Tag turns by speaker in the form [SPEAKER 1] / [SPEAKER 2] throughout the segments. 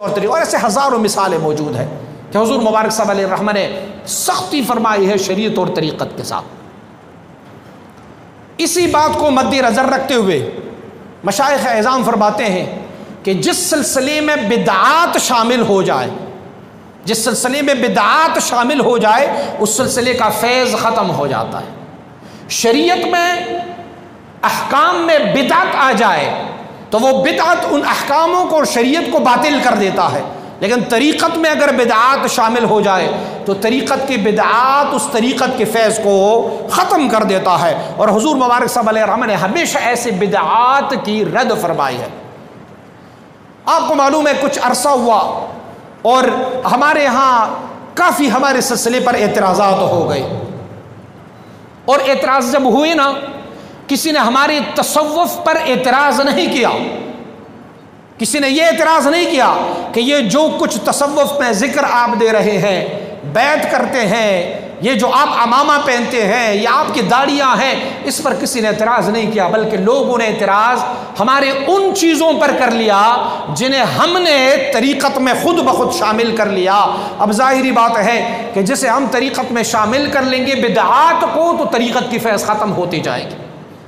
[SPEAKER 1] اور ایسے ہزاروں مثالیں موجود ہیں کہ حضور مبارک صلی اللہ علیہ وسلم نے سختی فرمائی ہے شریعت اور طریقت کے ساتھ۔ اسی بات کو مد نظر رکھتے ہوئے مشائخ اعظام فرماتے ہیں کہ جس سلسلے میں بدعات شامل ہو جائے، جس سلسلے میں بدعات شامل ہو جائے، اس سلسلے کا فیض ختم ہو جاتا ہے۔ شریعت میں احکام میں بدعت آ جائے تو وہ بدعت ان احکاموں کو اور شریعت کو باطل کر دیتا ہے، لیکن طریقت میں اگر بدعات شامل ہو جائے تو طریقت کی بدعات اس طریقت کے فیض کو ختم کر دیتا ہے، اور حضور مبارک صلی اللہ علیہ وسلم نے ہمیشہ ایسے بدعات کی رد فرمائی ہے۔ آپ کو معلوم ہے کچھ عرصہ ہوا اور ہمارے ہاں کافی ہمارے سلسلے پر اعتراضات ہو گئے، اور اعتراض جب ہوئے نا، کسی نے ہمارے تصوف پر اعتراض نہیں کیا، کسی نے یہ اعتراض نہیں کیا کہ یہ جو کچھ تصوف میں ذکر آپ دے رہے ہیں، بیعت کرتے ہیں، یہ جو آپ عمامہ پہنتے ہیں، یہ آپ کی داڑیاں ہیں، اس پر کسی نے اعتراض نہیں کیا، بلکہ لوگوں نے اعتراض ہمارے ان چیزوں پر کر لیا جنہیں ہم نے طریقت میں خود بخود شامل کر لیا۔ اب ظاہری بات ہے کہ جسے ہم طریقت میں شامل کر لیں گے بدعات کو، تو طریقت کی فیض ختم ہوتی جائے گی۔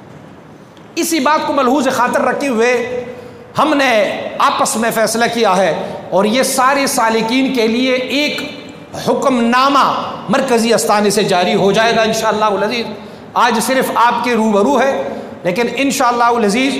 [SPEAKER 1] اسی بات کو ملحوظ خاطر رکھتے ہوئے ہم نے آپس میں فیصلہ کیا ہے، اور یہ سارے سالکین کے لیے ایک حکم نامہ مرکزی استانے سے جاری ہو جائے گا انشاءاللہ العزیز۔ آج صرف آپ کے روبرو ہے، لیکن انشاءاللہ العزیز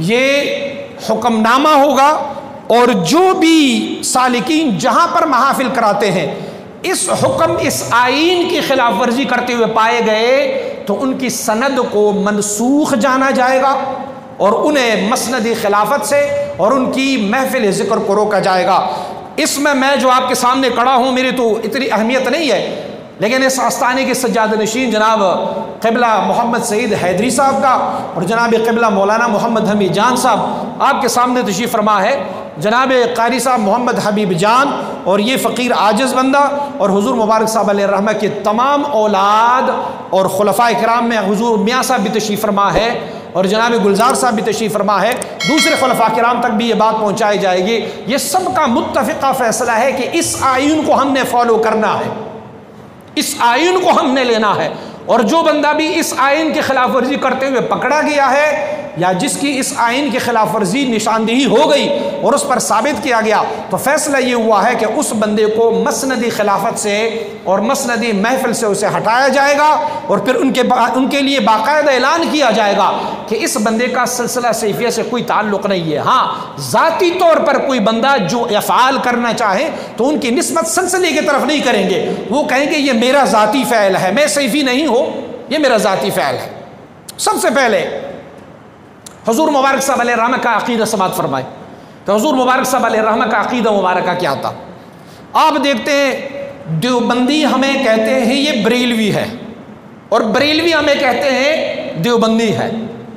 [SPEAKER 1] یہ حکم نامہ ہوگا، اور جو بھی سالکین جہاں پر محافل کراتے ہیں اس حکم اس آئین کی خلاف ورزی کرتے ہوئے پائے گئے تو ان کی سند کو منسوخ جانا جائے گا، اور انہیں مسند خلافت سے اور ان کی محفل ذکر کو روکا جائے گا۔ اس میں جو آپ کے سامنے کھڑا ہوں میری تو اتنی اہمیت نہیں ہے، لیکن اس آستانے کے سجادہ نشین جناب قبلہ محمد سعید حیدری صاحب کا اور جناب قبلہ مولانا محمد حمید جان صاحب آپ کے سامنے تشریف فرما ہے، جناب قاری صاحب محمد حبیب جان اور یہ فقیر عاجز بندہ، اور حضور مبارک صاحب علیہ الرحمہ کے تمام اولاد اور خلفائے کرام میں حضور میاں صاحب بھی تشریف فرما ہے، اور جناب گلزار صاحب بھی تشریف فرما ہے، دوسرے خلفاء کرام تک بھی یہ بات پہنچائی جائے گی۔ یہ سب کا متفقہ فیصلہ ہے کہ اس آئین کو ہم نے فالو کرنا ہے، اس آئین کو ہم نے لینا ہے، اور جو بندہ بھی اس آئین کی خلاف ورزی کرتے ہوئے پکڑا گیا ہے یا جس کی اس آئین کی خلاف ورزی نشاندہی ہو گئی اور اس پر ثابت کیا گیا، تو فیصلہ یہ ہوا ہے کہ اس بندے کو مسندی خلافت سے اور مسندی محفل سے اسے ہٹایا جائے گا، اور پھر ان کے لیے باقاعدہ اعلان کیا جائے گا کہ اس بندے کا سلسلہ سیفیہ سے کوئی تعلق نہیں ہے۔ ہاں ذاتی طور پر کوئی بندہ جو افعال کرنا چاہے تو ان کی نسبت سلسلے کی طرف نہیں کریں گے، وہ کہیں گے یہ میرا ذاتی فعل ہے، میں سیفی نہیں ہوں، یہ میرا ذاتی فعل ہے۔ سب سے پہلے حضور مبارک صاحب علیہ الرحمہ کا عقیدہ سماعت فرمائے کہ حضور مبارک صاحب علیہ الرحمہ کا عقیدہ مبارکہ کیا تھا۔ آپ دیکھتے ہیں دیوبندی ہمیں کہتے ہیں یہ بریلوی ہے، اور بریلوی ہمیں کہتے ہیں دیوبندی ہے۔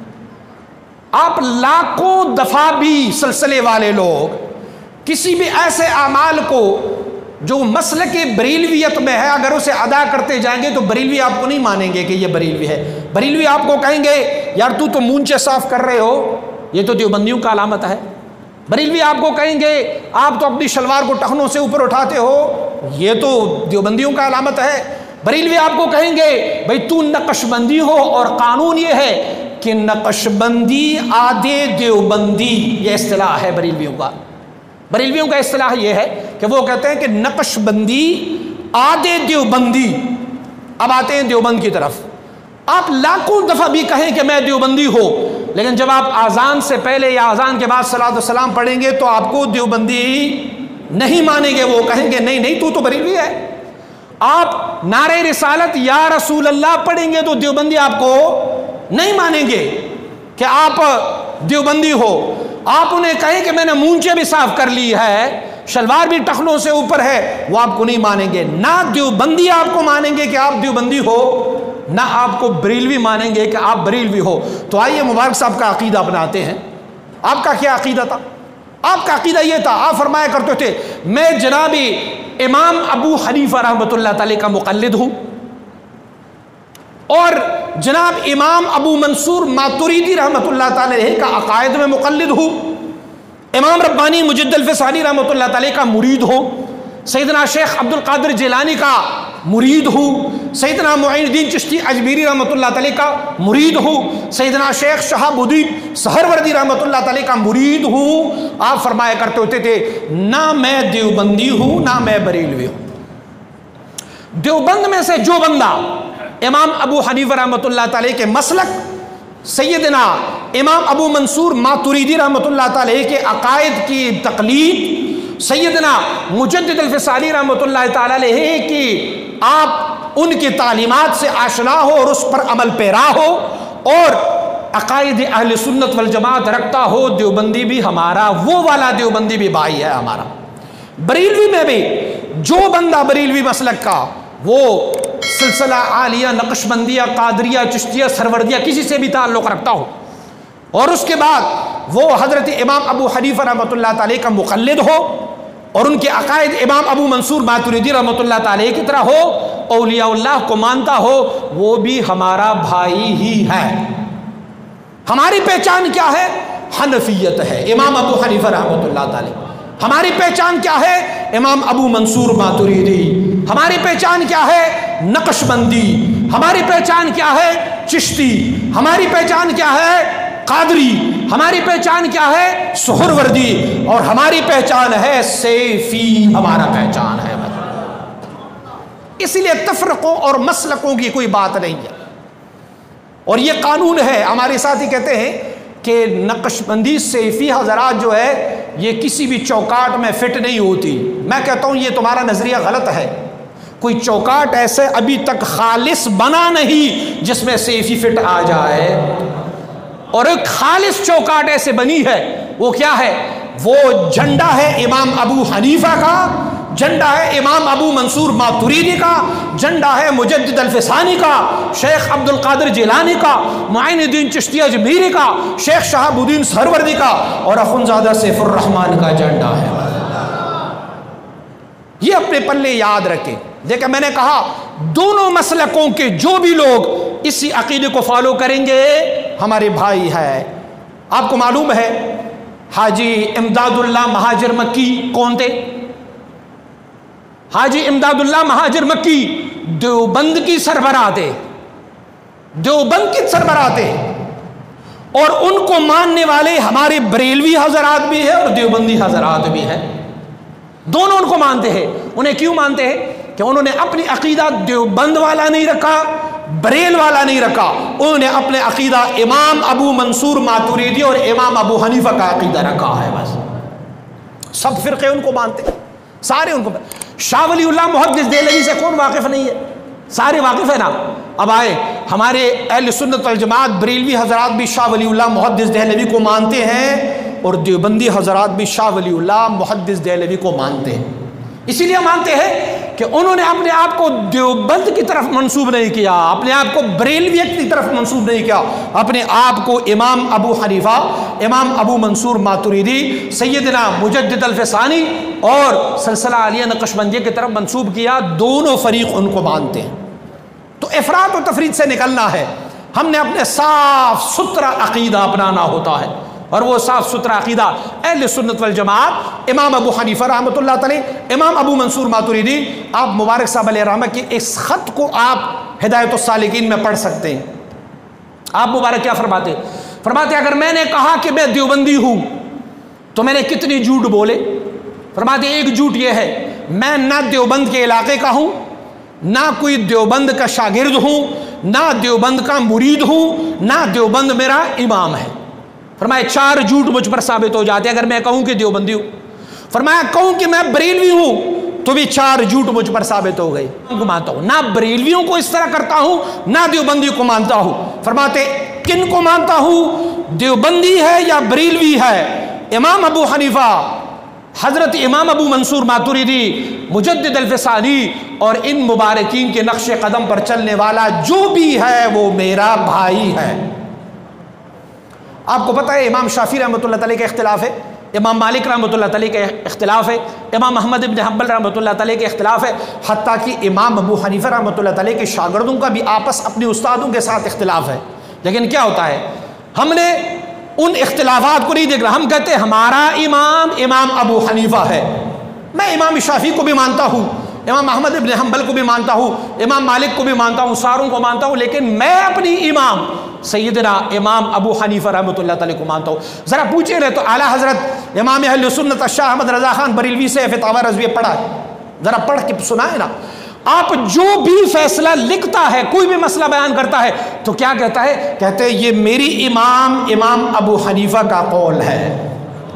[SPEAKER 1] آپ لاکھوں دفعہ بھی سلسلے والے لوگ کسی بھی ایسے اعمال کو جو مسلک بریلویت میں ہے اگر اسے ادا کرتے جائیں گے تو بریلوی آپ کو نہیں مانیں گے کہ یہ بریلوی ہے۔ بریلوی آپ کو کہیں گے یار تو مونچے صاف کر رہے ہو، یہ تو دیوبندیوں کا علامت ہے۔ بریلوی آپ کو کہیں گے آپ تو اپنی شلوار کو ٹخنوں سے اوپر اٹھاتے ہو، یہ تو دیوبندیوں کا علامت ہے۔ بریلوی آپ کو کہیں گے بھئی تو نقش بندی ہو، اور قانون یہ ہے کہ نقش بندی آدھے دیوبندی، یہ اصطلاح ہے بریلویوں کا۔ بریلویوں کا اصطلاح یہ ہے کہ وہ کہتے ہیں کہ نقش بندی آدھے دیوبندی۔ اب آتے ہیں دیوبند کی طرف، آپ لاکھوں دفعہ بھی کہیں کہ میں دیوبندی ہو، لیکن جب آپ اذان سے پہلے یا اذان کے بعد صلاۃ و سلام پڑھیں گے تو آپ کو دیوبندی نہیں مانیں گے، وہ کہیں گے نہیں تو بریلوی ہے۔ آپ نعرہ رسالت یا رسول اللہ پڑھیں گے تو دیوبندی آپ کو نہیں مانیں گے کہ آپ دیوبندی ہو۔ آپ انہیں کہیں کہ میں نے مونچے بھی صاف کر لی ہے، شلوار بھی ٹخنوں سے اوپر ہے، وہ آپ کو نہیں مانیں گے۔ نہ دیوبندی آپ کو مانیں گے کہ آپ دیوبندی ہو، نہ آپ کو بریلوی مانیں گے کہ آپ بریلوی ہو۔ تو آئیے مبارک صاحب کا عقیدہ اپناتے ہیں۔ آپ کا کیا عقیدہ تھا؟ آپ کا عقیدہ یہ تھا، آپ فرمایا کرتے تھے میں جناب امام ابو حنیفہ رحمۃ اللہ تعالی کا مقلد ہوں، اور جناب امام ابو منصور ماتریدی رحمۃ اللہ تعالی کا عقائد میں مقلد ہوں، امام ربانی مجد الفسانی رحمۃ اللہ تعالی کا مرید ہو، سیدنا شیخ عبد القادر جیلانی کا مرید ہو، سیدنا معین الدین چشتی اجمیری رحمۃ اللہ تعالی کا مرید ہو، سیدنا شیخ شہاب الدین سہروردی رحمۃ اللہ تعالی کا مرید ہوں، آپ فرمایا کرتے ہوتے تھے نہ میں دیوبندی ہوں نہ میں بریلوی ہوں۔ دیوبند میں سے جو بندہ امام ابو حنیفہ رحمۃ اللہ تعالی کے مسلک، سیدنا امام ابو منصور ماتریدی رحمۃ اللہ تعالی کے عقائد کی تقلید، سیدنا مجدد الفسانی رحمۃ اللہ تعالی علیہ کی آپ ان کی تعلیمات سے آشنا ہو اور اس پر عمل پیرا ہو اور عقائد اہل سنت والجماعت رکھتا ہو، دیوبندی بھی ہمارا وہ والا دیوبندی بھی بھائی ہے ہمارا۔ بریلوی میں بھی جو بندہ بریلوی مسلک کا، وہ سلسلہ عالیہ، نقشبندیہ، قادریہ، چشتیہ، سروردیہ کسی سے بھی تعلق رکھتا ہو اور اس کے بعد وہ حضرت امام ابو حنیفہ رحمۃ اللہ تعالی کا مقلد ہو اور ان کے عقائد امام ابو منصور ماتریدی رحمۃ اللہ تعالی کی طرح ہو، اولیاء اللہ کو مانتا ہو، وہ بھی ہمارا بھائی ہی ہے۔ ہماری پہچان کیا ہے؟ حنفیت ہے، امام ابو حنیفہ رحمۃ اللہ تعالی۔ ہماری پہچان کیا ہے؟ امام ابو منصور ماتریدی۔ ہماری پہچان کیا ہے؟ نقش بندی۔ ہماری پہچان کیا ہے؟ چشتی۔ ہماری پہچان کیا ہے؟ قادری۔ ہماری پہچان کیا ہے؟ سہروردی۔ اور ہماری پہچان ہے سیفی، ہمارا پہچان ہے۔ اس لیے تفرقوں اور مسلکوں کی کوئی بات نہیں ہے، اور یہ قانون ہے۔ ہمارے ساتھی کہتے ہیں کہ نقش بندی سیفی حضرات جو ہے یہ کسی بھی چوکاٹ میں فٹ نہیں ہوتی۔ میں کہتا ہوں یہ تمہارا نظریہ غلط ہے۔ کوئی چوکاٹ ایسے ابھی تک خالص بنا نہیں جس میں سیفی فٹ آ جائے، اور ایک خالص چوکاٹ ایسے بنی ہے، وہ کیا ہے؟ وہ جھنڈا ہے امام ابو حنیفہ کا، جھنڈا ہے امام ابو منصور ماتریدی کا، جھنڈا ہے مجدد الفسانی کا، شیخ عبد القادر جیلانی کا، معین الدین چشتی اجمیری کا، شیخ شہاب الدین سہروردی کا، اور اخندزادہ سیف الرحمن کا جھنڈا ہے۔ یہ اپنے پلے یاد رکھیں۔ دیکھیں میں نے کہا دونوں مسلکوں کے جو بھی لوگ اسی عقیدے کو فالو کریں گے ہمارے بھائی ہے۔ آپ کو معلوم ہے حاجی امداد اللہ مہاجر مکی کون تھے؟ حاجی امداد اللہ مہاجر مکی دیوبند کی سربراہ تھے، دیوبند کی سربراہ تھے، اور ان کو ماننے والے ہمارے بریلوی حضرات بھی ہیں اور دیوبندی حضرات بھی ہیں، دونوں ان کو مانتے ہیں۔ انہیں کیوں مانتے ہیں؟ کہ انہوں نے اپنی عقیدہ دیوبند والا نہیں رکھا، بریل والا نہیں رکھا، انہوں نے اپنے عقیدہ امام ابو منصور ماتریدی اور امام ابو حنیفہ کا عقیدہ رکھا ہے۔ بس سب فرقے ان کو مانتے ہیں، سارے ان کو۔ شاہ ولی اللہ محدث دہلوی سے کون واقف نہیں ہے؟ سارے واقف ہے نا۔ اب آئے ہمارے اہل سنت والجماعت بریلوی حضرات بھی شاہ ولی اللہ محدث دہلوی کو مانتے ہیں، اور دیوبندی حضرات بھی شاہ ولی اللہ محدث دہلوی کو مانتے ہیں۔ اسی لیے مانتے ہیں کہ انہوں نے اپنے آپ کو دیوبند کی طرف منسوب نہیں کیا، اپنے آپ کو بریلویت کی طرف منسوب نہیں کیا، اپنے آپ کو امام ابو حنیفہ، امام ابو منصور ماتریدی، سیدنا مجدد الفسانی اور سلسلہ عالیہ نقشبندیہ کی طرف منسوب کیا۔ دونوں فریق ان کو مانتے ہیں۔ تو افراط و تفریط سے نکلنا ہے، ہم نے اپنے صاف ستھرا عقیدہ اپنانا ہوتا ہے، اور وہ صاف ستھرا عقیدہ اہل سنت والجماعت امام ابو حنیفہ رحمۃ اللہ تعالی، امام ابو منصور ماتریدی۔ آپ مبارک صاحب علیہ رحمہ کی اس خط کو آپ ہدایت السالکین میں پڑھ سکتے ہیں۔ آپ مبارک کیا فرماتے؟ فرماتے اگر میں نے کہا کہ میں دیوبندی ہوں تو میں نے کتنی جھوٹ بولے؟ فرماتے ایک جھوٹ یہ ہے میں نہ دیوبند کے علاقے کا ہوں، نہ کوئی دیوبند کا شاگرد ہوں، نہ دیوبند کا مرید ہوں، نہ دیوبند میرا امام ہے۔ فرمایا 4 جھوٹ مجھ پر ثابت ہو جاتے اگر میں کہوں کہ دیوبندی ہوں۔ فرمایا کہوں کہ میں بریلوی ہوں تو بھی 4 جھوٹ مجھ پر ثابت ہو گئے۔ کو مانتا ہوں، نہ بریلویوں کو اس طرح کرتا ہوں، نہ دیوبندی کو مانتا ہوں۔ فرماتے کن کو مانتا ہوں؟ دیوبندی ہے یا بریلوی ہے؟ امام ابو حنیفہ، حضرت امام ابو منصور ماتریدی، مجدد الفسانی، اور ان مبارکین کے نقش قدم پر چلنے والا جو بھی ہے وہ میرا بھائی ہے۔ آپ کو پتہ ہے امام شافعی رحمۃ اللہ تعالی کا اختلاف ہے، امام مالک رحمۃ اللہ تعالی کا اختلاف ہے، امام احمد بن حنبل رحمۃ اللہ تعالی کا اختلاف ہے، حتیٰ کہ امام ابو حنیفہ رحمۃ اللہ تعالی کے شاگردوں کا بھی آپس اپنے استادوں کے ساتھ اختلاف ہے۔ لیکن کیا ہوتا ہے، ہم نے ان اختلافات کو نہیں دیکھ رہا. ہم کہتے ہیں ہمارا امام امام ابو حنیفہ ہے. میں امام شافعی کو بھی مانتا ہوں, امام احمد ابن حنبل کو بھی مانتا ہوں, امام مالک کو بھی مانتا ہوں, ساروں کو مانتا ہوں, لیکن میں اپنی امام سیدنا امام ابو حنیفہ رحمۃ اللہ تعالی کو مانتا ہوں. ذرا پوچھے رہے تو اعلیٰ حضرت امام اہل سنت شاہ احمد رضا خان بریلوی سے فتاوی رضویہ پڑھا ہے, ذرا پڑھ کے سنائے نا. آپ جو بھی فیصلہ لکھتا ہے, کوئی بھی مسئلہ بیان کرتا ہے تو کیا کہتا ہے؟ کہتے ہیں یہ میری امام ابو حنیفہ کا قول ہے.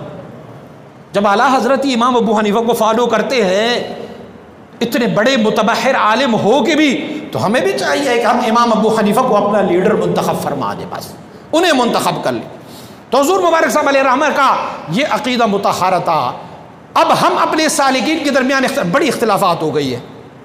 [SPEAKER 1] جب اعلیٰ حضرت امام ابو حنیفہ کو فالو کرتے ہیں, اتنے بڑے متبحر عالم ہو کے بھی, تو ہمیں بھی چاہیے کہ ہم امام ابو حنیفہ کو اپنا لیڈر منتخب فرما دیں, بس انہیں منتخب کر لیں. تو حضور مبارک صاحب علیہ الرحمہ کا یہ عقیدہ مطہرہ تھا. اب ہم اپنے سالکین کے درمیان بڑی اختلافات ہو گئی ہے.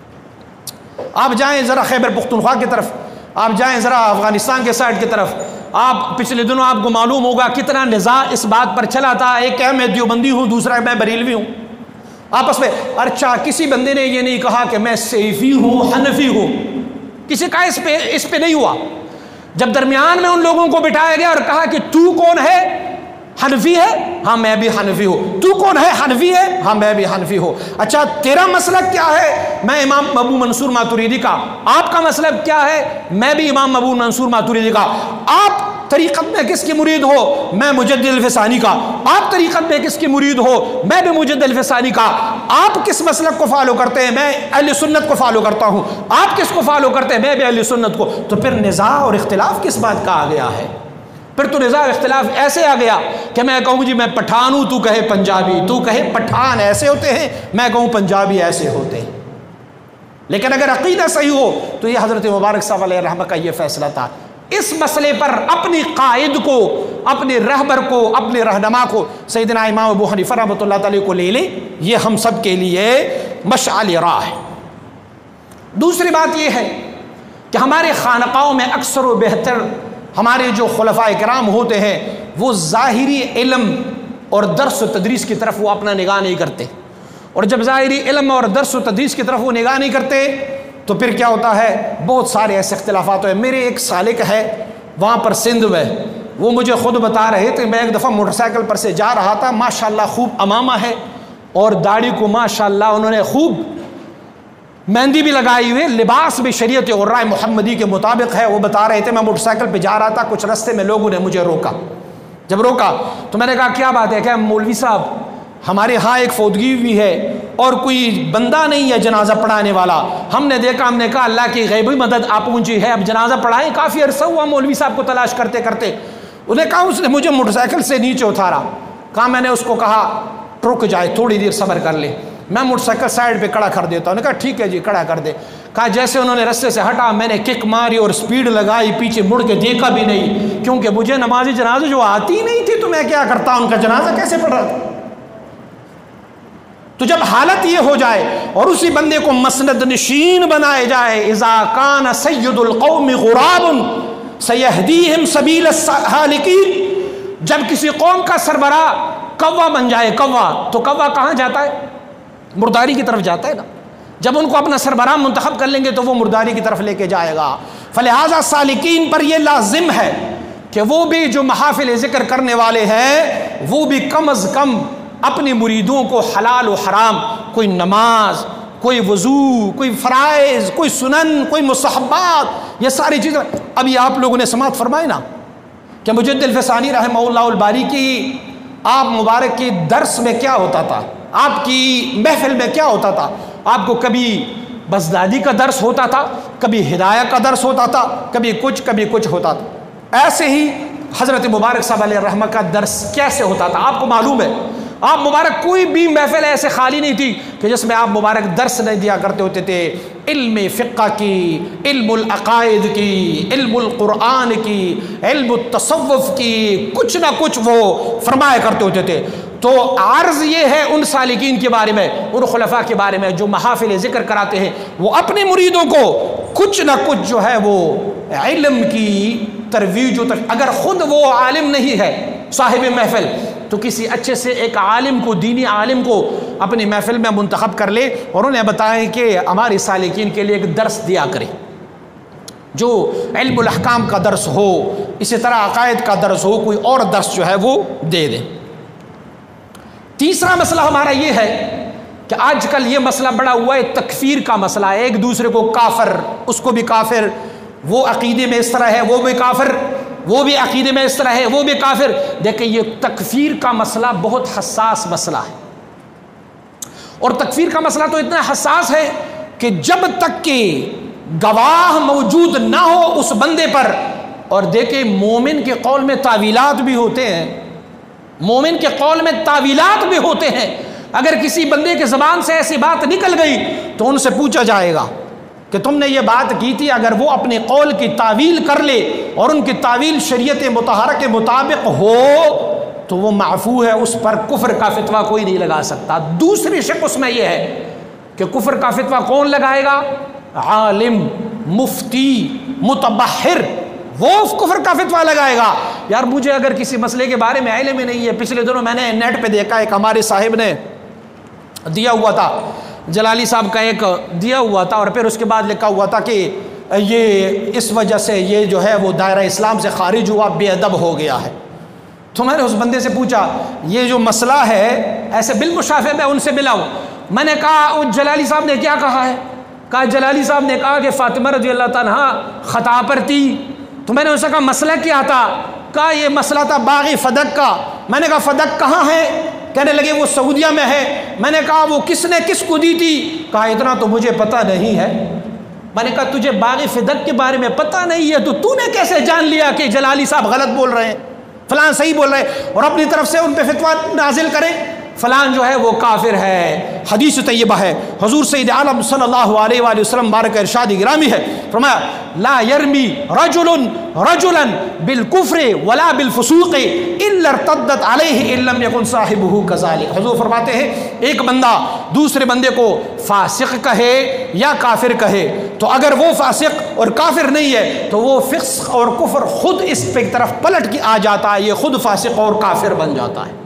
[SPEAKER 1] آپ جائیں ذرا خیبر پختونخوا کی طرف, آپ جائیں ذرا افغانستان کے سائڈ کی طرف, آپ پچھلے دنوں آپ کو معلوم ہوگا کتنا نزاع اس بات پر چلا تھا. ایک ہے میں دیوبندی ہوں, دوسرا ہے میں بریلوی ہوں. آپس میں اچھا کسی بندے نے یہ نہیں کہا کہ میں سیفی ہوں حنفی ہوں, کسی کا اس پہ نہیں ہوا. جب درمیان میں ان لوگوں کو بٹھایا گیا اور کہا کہ تو کون ہے؟ حنفی ہے؟ ہاں میں بھی حنفی ہوں. تو کون ہے؟ حنفی ہے؟ ہاں میں بھی حنفی ہوں. اچھا تیرا مسلک کیا ہے؟ میں امام ابو منصور ماتوریدی کا. آپ کا مسلک کیا ہے؟ میں بھی امام ابو منصور ماتوریدی کا. آپ طریقت میں کس کی مرید ہو؟ میں مجدد الفسانی کا. آپ طریقت میں کس کی مرید ہو؟ میں بھی مجدد الفسانی کا. آپ کس مسلک کو فالو کرتے ہیں؟ میں اہل سنت کو فالو کرتا ہوں. آپ کس کو فالو کرتے ہیں؟ میں بھی اہل سنت کو. تو پھر نزاع اور اختلاف کس بات کا آ گیا ہے؟ پھر تو نزاع اختلاف ایسے آ گیا کہ میں کہوں جی میں پٹھان ہوں, تو کہے پنجابی, تو کہے پٹھان ایسے ہوتے ہیں, میں کہوں پنجابی ایسے ہوتے ہیں. لیکن اگر عقیدہ صحیح ہو تو یہ حضرت مبارک صاحب علیہ الرحمہ کا یہ فیصلہ تھا. اس مسئلے پر اپنی قائد کو, اپنے رہبر کو, اپنے رہنما کو سیدنا امام ابو حنیفہ رحمۃ اللہ تعالی کو لے لیں, یہ ہم سب کے لیے مشعل راہ ہے. دوسری بات یہ ہے کہ ہمارے خانقاہوں میں اکثر و بیشتر ہمارے جو خلفاء کرام ہوتے ہیں وہ ظاہری علم اور درس و تدریس کی طرف وہ اپنا نگاہ نہیں کرتے. اور جب ظاہری علم اور درس و تدریس کی طرف وہ نگاہ نہیں کرتے تو پھر کیا ہوتا ہے؟ بہت سارے ایسے اختلافات ہوئے. میرے ایک سالک ہے وہاں پر سندھ میں, وہ مجھے خود بتا رہے تھے, میں ایک دفعہ موٹر سائیکل پر سے جا رہا تھا, ماشاءاللہ خوب امامہ ہے اور داڑھی کو ماشاءاللہ انہوں نے خوب مہندی بھی لگائی ہوئی, لباس بھی شریعت غراء محمدی کے مطابق ہے. وہ بتا رہے تھے میں موٹر سائیکل پہ جا رہا تھا, کچھ رستے میں لوگوں نے مجھے روکا. جب روکا تو میں نے کہا کیا بات ہے؟ کہ مولوی صاحب ہمارے ہاں ایک فوتگی بھی ہے اور کوئی بندہ نہیں ہے جنازہ پڑھانے والا. ہم نے دیکھا, ہم نے کہا اللہ کی غیبی مدد آپ پہنچی ہے, اب جنازہ پڑھائیں. کافی عرصہ ہوا مولوی صاحب کو تلاش کرتے کرتے. انہیں کہا, اس نے مجھے موٹر سائیکل سے نیچے اتارا. کہا میں نے اس کو کہا رک جائے, تھوڑی دیر صبر کر لے, میں موٹر سائیکل سائڈ پہ کھڑا کر دیتا ہوں. نے کہا ٹھیک ہے جی کھڑا کر دے. کہا جیسے انہوں نے رستے سے ہٹا, میں نے کک ماری اور سپیڈ لگائی, پیچھے مڑ کے دیکھا بھی نہیں, کیونکہ مجھے نماز جنازہ جو آتی نہیں تھی تو میں کیا کرتا, ان کا جنازہ کیسے پڑھ رہا تھا. تو جب حالت یہ ہو جائے اور اسی بندے کو مسند نشین بنائے جائے, اذا کان سید القوم غراب سیہدیہم سبیل السالکین, جب کسی قوم کا سربراہ کوا بن جائے, کوا, تو کوا کہاں جاتا ہے؟ مرداری کی طرف جاتا ہے نا. جب ان کو اپنا سربراہ منتخب کر لیں گے تو وہ مرداری کی طرف لے کے جائے گا. فلہذا سالکین پر یہ لازم ہے کہ وہ بھی جو محافل ذکر کرنے والے ہیں وہ بھی کم از کم اپنے مریدوں کو حلال و حرام, کوئی نماز, کوئی وضو, کوئی فرائض, کوئی سنن, کوئی مستحبات, یہ ساری چیزیں. ابھی آپ لوگوں نے سماعت فرمائی نا کہ مجدد الفسانی رحمہ اللہ الباری کی آپ مبارک کی درس میں کیا ہوتا تھا, آپ کی محفل میں کیا ہوتا تھا. آپ کو کبھی بزدادی کا درس ہوتا تھا, کبھی ہدایہ کا درس ہوتا تھا, کبھی کچھ ہوتا تھا. ایسے ہی حضرت مبارک صاحب علیہ الرحمہ کا درس کیسے ہوتا تھا آپ کو معلوم ہے. آپ مبارک کوئی بھی محفل ایسے خالی نہیں تھی کہ جس میں آپ مبارک درس نہیں دیا کرتے ہوتے تھے. علم فقہ کی, علم العقائد کی, علم القرآن کی, علم التصوف کی, کچھ نہ کچھ وہ فرمایا کرتے ہوتے تھے. تو عرض یہ ہے ان سالکین کے بارے میں, ان خلفاء کے بارے میں جو محافل ذکر کراتے ہیں, وہ اپنے مریدوں کو کچھ نہ کچھ جو ہے وہ علم کی ترویج, اگر خود وہ عالم نہیں ہے صاحب محفل تو کسی اچھے سے ایک عالم کو, دینی عالم کو اپنی محفل میں منتخب کر لے اور انہیں بتائیں کہ ہمارے سالکین کے لیے ایک درس دیا کرے. جو علم الاحکام کا درس ہو، اسی طرح عقائد کا درس ہو، کوئی اور درس جو ہے وہ دے دیں۔ تیسرا مسئلہ ہمارا یہ ہے کہ آج کل یہ مسئلہ بڑا ہوا ہے تکفیر کا مسئلہ ہے، ایک دوسرے کو کافر، اس کو بھی کافر، وہ عقیدے میں اس طرح ہے وہ بھی کافر، وہ بھی عقیدے میں اس طرح ہے وہ بھی کافر۔ دیکھیں یہ تکفیر کا مسئلہ بہت حساس مسئلہ ہے، اور تکفیر کا مسئلہ تو اتنا حساس ہے کہ جب تک کہ گواہ موجود نہ ہو اس بندے پر، اور دیکھیں مومن کے قول میں تعویلات بھی ہوتے ہیں، مومن کے قول میں تعویلات بھی ہوتے ہیں، اگر کسی بندے کے زبان سے ایسی بات نکل گئی تو ان سے پوچھا جائے گا کہ تم نے یہ بات کی تھی، اگر وہ اپنے قول کی تعویل کر لے اور ان کی تعویل شریعت مطہرہ کے مطابق ہو تو وہ معفو ہے، اس پر کفر کا فتویٰ کوئی نہیں لگا سکتا۔ دوسری شق اس میں یہ ہے کہ کفر کا فتویٰ کون لگائے گا؟ عالم، مفتی، متبحر، وہ کفر کا فتویٰ لگائے گا۔ یار مجھے اگر کسی مسئلے کے بارے میں علم ہی نہیں ہے، پچھلے دنوں میں نے نیٹ پہ دیکھا ایک ہمارے صاحب نے دیا ہوا تھا، جلالی صاحب کا ایک دیا ہوا تھا، اور پھر اس کے بعد لکھا ہوا تھا کہ یہ اس وجہ سے یہ جو ہے وہ دائرہ اسلام سے خارج ہوا، بے ادب ہو گیا ہے۔ تو میں نے اس بندے سے پوچھا یہ جو مسئلہ ہے ایسے بالمشافہہ میں ان سے ملا ہوں، میں نے کہا جلالی صاحب نے کیا کہا ہے؟ کہا جلالی صاحب نے کہا کہ فاطمہ رضی اللہ تعالیٰ خطا پر تھی۔ تو میں نے اسے کہا مسئلہ کیا تھا؟ کہا یہ مسئلہ تھا باغ فدق کا۔ میں نے کہا فدق کہاں ہے؟ کہنے لگے وہ سعودیہ میں ہے۔ میں نے کہا وہ کس نے کس کو دی تھی؟ کہا اتنا تو مجھے پتہ نہیں ہے۔ میں نے کہا تجھے باغ فدق کے بارے میں پتہ نہیں ہے تو نے کیسے جان لیا کہ جلالی صاحب غلط بول رہے ہیں، فلان صحیح بول رہے ہیں، اور اپنی طرف سے ان پہ فتویٰ نازل کریں فلان جو ہے وہ کافر ہے؟ حدیث طیبہ ہے، حضور سید عالم صلی اللہ علیہ وآلہ وسلم بارک ارشاد گرامی ہے، فرمایا لا یرمی رجل رجلا بالکفر ولا بالفسوق الا ارتدت علیہ ان لم یکن صاحبہ کذلک۔ حضور فرماتے ہیں ایک بندہ دوسرے بندے کو فاسق کہے یا کافر کہے تو اگر وہ فاسق اور کافر نہیں ہے تو وہ فسق اور کفر خود اس پہ طرف پلٹ کے آ جاتا ہے، یہ خود فاسق اور کافر بن جاتا ہے۔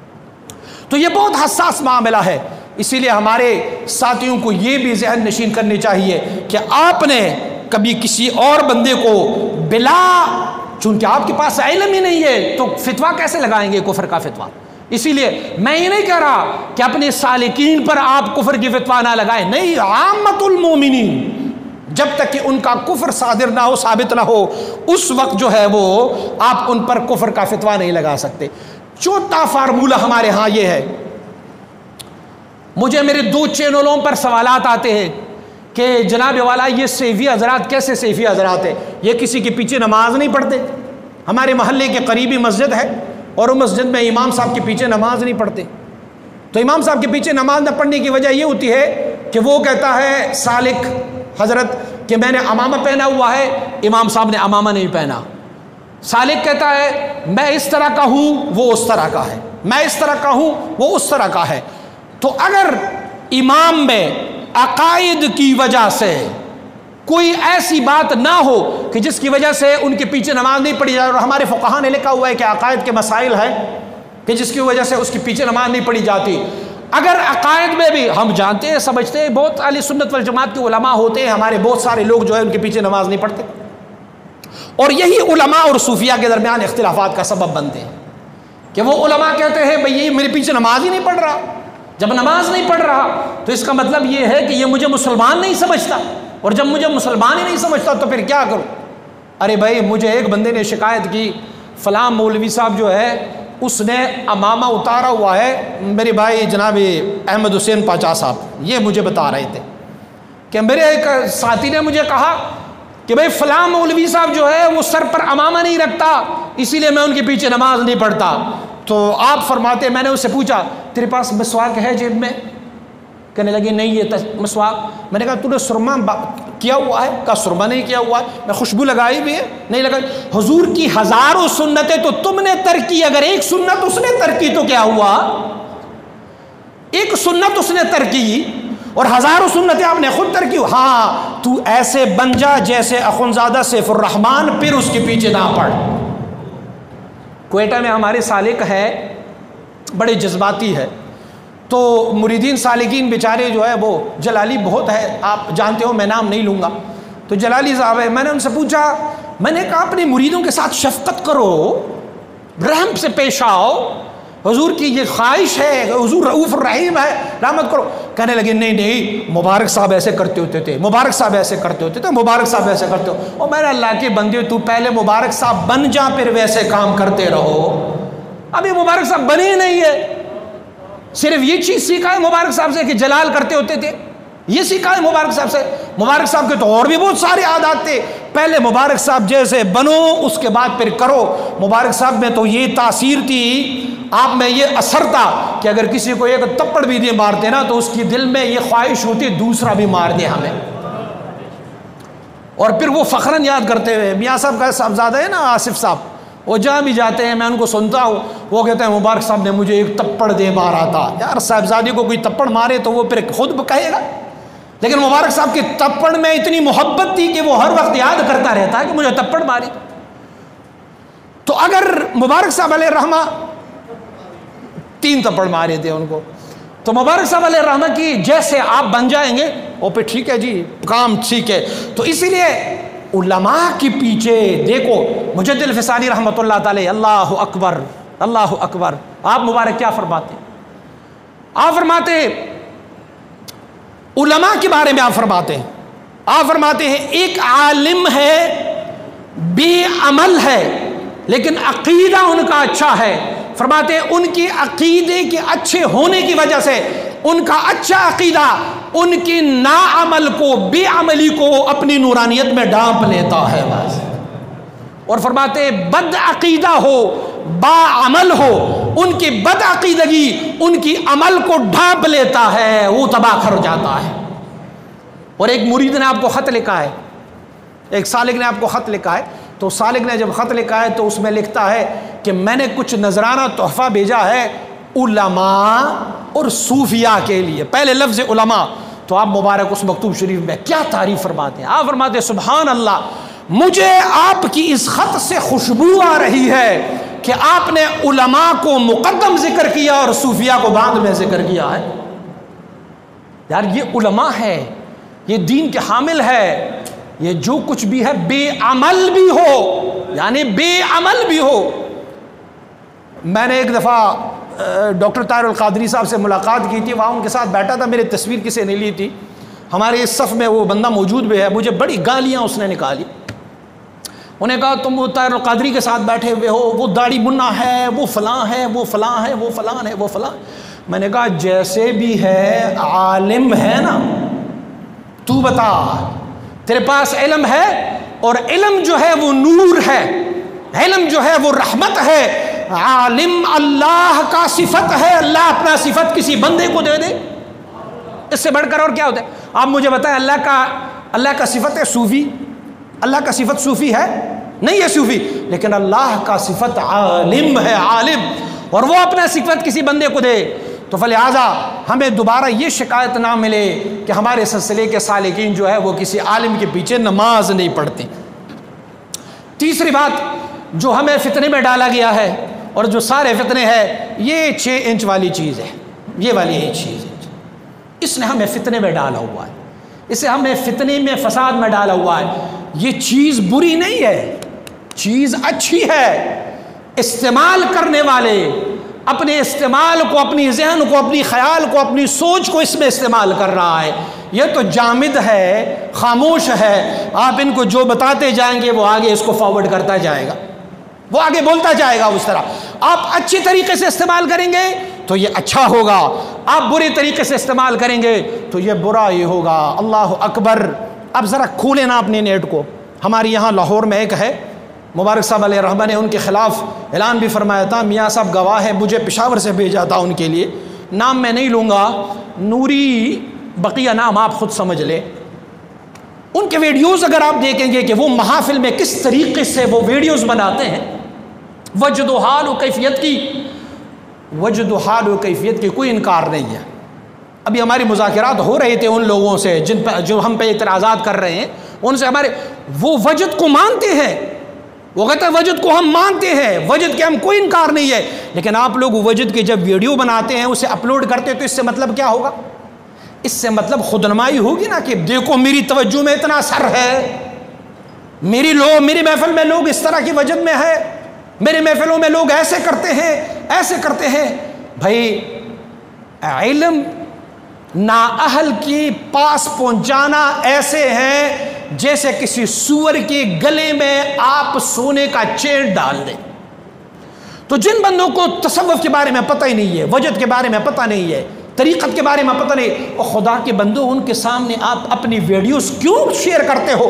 [SPEAKER 1] تو یہ بہت حساس معاملہ ہے، اسی لیے ہمارے ساتھیوں کو یہ بھی ذہن نشین کرنی چاہیے کہ آپ نے کبھی کسی اور بندے کو بلا، چونکہ آپ کے پاس علم ہی نہیں ہے تو فتویٰ کیسے لگائیں گے کفر کا فتویٰ؟ اسی لیے میں یہ نہیں کہہ رہا کہ اپنے سالکین پر آپ کفر کی فتویٰ نہ لگائیں، نہیں، عامت المومنین جب تک کہ ان کا کفر صادر نہ ہو، ثابت نہ ہو، اس وقت جو ہے وہ آپ ان پر کفر کا فتویٰ نہیں لگا سکتے۔ چوتھا فارمولہ ہمارے ہاں یہ ہے، مجھے میرے 2 چینلوں پر سوالات آتے ہیں کہ جناب والا یہ سیفی حضرات کیسے سیفی حضرات ہیں، یہ کسی کے پیچھے نماز نہیں پڑھتے، ہمارے محلے کے قریبی مسجد ہے اور وہ مسجد میں امام صاحب کے پیچھے نماز نہیں پڑھتے، تو امام صاحب کے پیچھے نماز نہ پڑھنے کی وجہ یہ ہوتی ہے کہ وہ کہتا ہے سالک حضرت کہ میں نے امامہ پہنا ہوا ہے، امام صاحب نے امامہ نہیں پہنا۔ سالک کہتا ہے میں اس طرح کا ہوں، وہ اس طرح کا ہے، میں اس طرح کا ہوں، وہ اس طرح کا ہے۔ تو اگر امام میں عقائد کی وجہ سے کوئی ایسی بات نہ ہو کہ جس کی وجہ سے ان کے پیچھے نماز نہیں پڑھی جائے، اور ہمارے فقہاء نے لکھا ہوا ہے کہ عقائد کے مسائل ہیں کہ جس کی وجہ سے اس کے پیچھے نماز نہیں پڑھی جاتی، اگر عقائد میں بھی ہم جانتے ہیں سمجھتے ہیں بہت اہل سنت والجماعت کے علماء ہوتے ہیں ہمارے، بہت سارے لوگ جو ہے ان کے پیچھے نماز نہیں پڑھتے، اور یہی علماء اور صوفیاء کے درمیان اختلافات کا سبب بنتے ہیں کہ وہ علماء کہتے ہیں بھئی یہ میرے پیچھے نماز ہی نہیں پڑھ رہا، جب نماز نہیں پڑھ رہا تو اس کا مطلب یہ ہے کہ یہ مجھے مسلمان نہیں سمجھتا، اور جب مجھے مسلمان ہی نہیں سمجھتا تو پھر کیا کروں؟ ارے بھائی مجھے ایک بندے نے شکایت کی فلاں مولوی صاحب جو ہے اس نے امامہ اتارا ہوا ہے، میرے بھائی جناب احمد حسین پاچا صاحب یہ مجھے بتا رہے تھے کہ میرے ایک ساتھی نے مجھے کہا کہ بھئی فلاں مولوی صاحب جو ہے وہ سر پر امامہ نہیں رکھتا، اسی لیے میں ان کے پیچھے نماز نہیں پڑھتا۔ تو آپ فرماتے، میں نے اس سے پوچھا تیرے پاس مسواک ہے جیب میں؟ کہنے لگے نہیں یہ مسواک۔ میں نے کہا تو نے سرما کیا ہوا ہے؟ کہا سرما نہیں کیا ہوا ہے۔ میں خوشبو لگائی بھی ہے؟ نہیں لگائی۔ حضور کی ہزاروں سنتیں تو تم نے ترک کی، اگر ایک سنت اس نے ترک کی تو کیا ہوا؟ ایک سنت اس نے ترک کی اور ہزاروں سنتیں آپ نے خود ترک کی۔ ہاں تو ایسے بن جا جیسے اخونزادہ سیف الرحمان، پھر اس کے پیچھے نہ پڑ۔ کوئٹہ میں ہمارے سالک ہے، بڑے جذباتی ہے، تو مریدین سالکین بیچارے جو ہے وہ جلالی بہت ہے، آپ جانتے ہو میں نام نہیں لوں گا، تو جلالی صاحب ہے، میں نے ان سے پوچھا، میں نے کہا اپنے مریدوں کے ساتھ شفقت کرو، رحم سے پیش آؤ، حضور کی یہ خواہش ہے، حضور رؤوف الرحیم ہے، رحمت کرو۔ کہنے لگے نہیں نہیں، مبارک صاحب ایسے کرتے ہوتے تھے، مبارک صاحب ایسے کرتے ہوتے تھے، مبارک صاحب ایسے کرتے ہو۔ اور میں نے اللہ کے بندے، تو پہلے مبارک صاحب بن جا، پھر ویسے کام کرتے رہو۔ ابھی مبارک صاحب بنے ہی نہیں ہے، صرف یہ چیز سیکھا ہے مبارک صاحب سے کہ جلال کرتے ہوتے تھے، یہ سیکھا ہے مبارک صاحب سے۔ مبارک صاحب کے تو اور بھی بہت سارے عادات تھے، پہلے مبارک صاحب جیسے بنو، اس کے بعد پھر کرو۔ مبارک صاحب میں تو یہ تاثیر تھی، آپ میں یہ اثر تھا کہ اگر کسی کو ایک تپڑ بھی مارتے نا تو اس کی دل میں یہ خواہش ہوتی دوسرا بھی مار دے ہمیں، اور پھر وہ فخراً یاد کرتے ہوئے، میاں صاحب کا صاحبزادہ ہے نا آصف صاحب، وہ جہاں بھی جاتے ہیں میں ان کو سنتا ہوں، وہ کہتے ہیں مبارک صاحب نے مجھے ایک تپڑ دے مارا تھا۔ یار صاحبزادے کو کوئی تپڑ مارے تو وہ پھر خود کہے گا، لیکن مبارک صاحب کی تپڑ میں اتنی محبت تھی کہ وہ ہر وقت یاد کرتا رہتا ہے کہ مجھے تپڑ ماری۔ تو اگر مبارک صاحب علیہ الرحمہ 3 تپڑ مارے تھے ان کو، تو مبارک صاحب علیہ الرحمہ کی جیسے آپ بن جائیں گے وہ پھر ٹھیک ہے جی، کام ٹھیک ہے۔ تو اسی لیے علماء کے پیچھے دیکھو، مجد الفسانی رحمۃ اللہ تعالی، اللہ اکبر اللہ اکبر، آپ مبارک کیا فرماتے ہیں؟ آپ فرماتے علماء کے بارے میں، آپ فرماتے ہیں ایک عالم ہے، بے عمل ہے، لیکن عقیدہ ان کا اچھا ہے۔ فرماتے ہیں ان کی عقیدے کے اچھے ہونے کی وجہ سے، ان کا اچھا عقیدہ ان کی ناعمل کو، بے عملی کو اپنی نورانیت میں ڈانپ لیتا ہے بس۔ اور فرماتے ہیں بد عقیدہ ہو، با عمل ہو، ان کی بد عقیدگی ان کی عمل کو ڈھانپ لیتا ہے، وہ تباہ کر جاتا ہے۔ اور ایک مرید نے آپ کو خط لکھا ہے، ایک سالک نے آپ کو خط لکھا ہے، تو سالک نے جب خط لکھا ہے تو اس میں لکھتا ہے کہ میں نے کچھ نذرانہ تحفہ بھیجا ہے علماء اور صوفیاء کے لیے، پہلے لفظ علماء، تو آپ مبارک اس مکتوب شریف میں کیا تعریف فرماتے ہیں؟ آپ فرماتے ہیں سبحان اللہ، مجھے آپ کی اس خط سے خوشبو آ رہی ہے کہ آپ نے علماء کو مقدم ذکر کیا اور صوفیاء کو بعد میں ذکر کیا ہے۔ یار یہ علماء ہے، یہ دین کے حامل ہے، یہ جو کچھ بھی ہے بے عمل بھی ہو، یعنی بے عمل بھی ہو۔ میں نے ایک دفعہ ڈاکٹر طاہر القادری صاحب سے ملاقات کی تھی، وہاں ان کے ساتھ بیٹھا تھا، میری تصویر کسی نے لی تھی، ہمارے اس صف میں وہ بندہ موجود بھی ہے، مجھے بڑی گالیاں اس نے نکالی۔ انہیں کہا تم وہ طاہر القادری کے ساتھ بیٹھے ہوئے ہو، وہ داڑھی منا ہے، وہ فلاں ہے، وہ فلاں ہے، وہ فلاں ہے، وہ فلاں۔ میں نے کہا جیسے بھی ہے عالم ہے نا، تو بتا تیرے پاس علم ہے، اور علم جو ہے وہ نور ہے، علم جو ہے وہ رحمت ہے، عالم اللہ کا صفت ہے، اللہ اپنا صفت کسی بندے کو دے دے، اس سے بڑھ کر اور کیا ہوتا ہے؟ آپ مجھے بتائیں اللہ کا صفت ہے صوفی؟ اللہ کا صفت صوفی ہے؟ نہیں ہے صوفی، لیکن اللہ کا صفت عالم ہے، عالم، اور وہ اپنا صفت کسی بندے کو دے۔ تو فلہذا ہمیں دوبارہ یہ شکایت نہ ملے کہ ہمارے سلسلے کے سالکین جو ہے وہ کسی عالم کے پیچھے نماز نہیں پڑھتے۔ تیسری بات جو ہمیں فتنے میں ڈالا گیا ہے، اور جو سارے فتنے ہیں، یہ 6 انچ والی چیز ہے، یہ والی ایک چیز ہے، اس نے ہمیں فتنے میں ڈالا ہوا ہے، اسے ہمیں فتنے میں فساد میں ڈالا ہوا ہے۔ یہ چیز بری نہیں ہے، چیز اچھی ہے، استعمال کرنے والے اپنے استعمال کو، اپنی ذہن کو، اپنی خیال کو، اپنی سوچ کو اس میں استعمال کر رہا ہے۔ یہ تو جامد ہے، خاموش ہے، آپ ان کو جو بتاتے جائیں گے وہ آگے اس کو فارورڈ کرتا جائے گا، وہ آگے بولتا جائے گا اس طرح۔ آپ اچھی طریقے سے استعمال کریں گے تو یہ اچھا ہوگا، آپ برے طریقے سے استعمال کریں گے تو یہ برا ہی ہوگا۔ اللہ اکبر۔ اب ذرا کھولیں نا اپنے نیٹ کو، ہمارے یہاں لاہور میں ایک ہے، مبارک صاحب علیہ الرحمہ نے ان کے خلاف اعلان بھی فرمایا تھا، میاں صاحب گواہ ہے، مجھے پشاور سے بھیجا تھا ان کے لیے، نام میں نہیں لوں گا، نوری بقیہ نام آپ خود سمجھ لیں۔ ان کے ویڈیوز اگر آپ دیکھیں گے کہ وہ محافل میں کس طریقے سے وہ ویڈیوز بناتے ہیں، وجد و حال و کیفیت کی کوئی انکار نہیں ہے۔ ابھی ہماری مذاکرات ہو رہے تھے ان لوگوں سے جو ہم پہ اعتراضات کر رہے ہیں، ان سے ہمارے وہ وجد کو مانتے ہیں، وہ کہتے ہیں وجد کو ہم مانتے ہیں، وجد کے ہم کوئی انکار نہیں ہے، لیکن آپ لوگ وجد کے جب ویڈیو بناتے ہیں، اسے اپلوڈ کرتے ہیں، تو اس سے مطلب کیا ہوگا؟ اس سے مطلب خودنمائی ہوگی نا کہ دیکھو میری توجہ میں اتنا اثر ہے، میری محفل میں لوگ اس طرح کی وجد میں ہے، میری محفلوں میں لوگ ایسے کرتے ہیں۔ بھائی علم نااہل کے پاس پہنچانا ایسے ہیں جیسے کسی سور کے گلے میں آپ سونے کا چین ڈال دیں۔ تو جن بندوں کو تصوف کے بارے میں پتہ ہی نہیں ہے، وجد کے بارے میں پتہ نہیں ہے، طریقت کے بارے میں پتہ نہیں، اور خدا کے بندوں ان کے سامنے آپ اپنی ویڈیوز کیوں شیئر کرتے ہو؟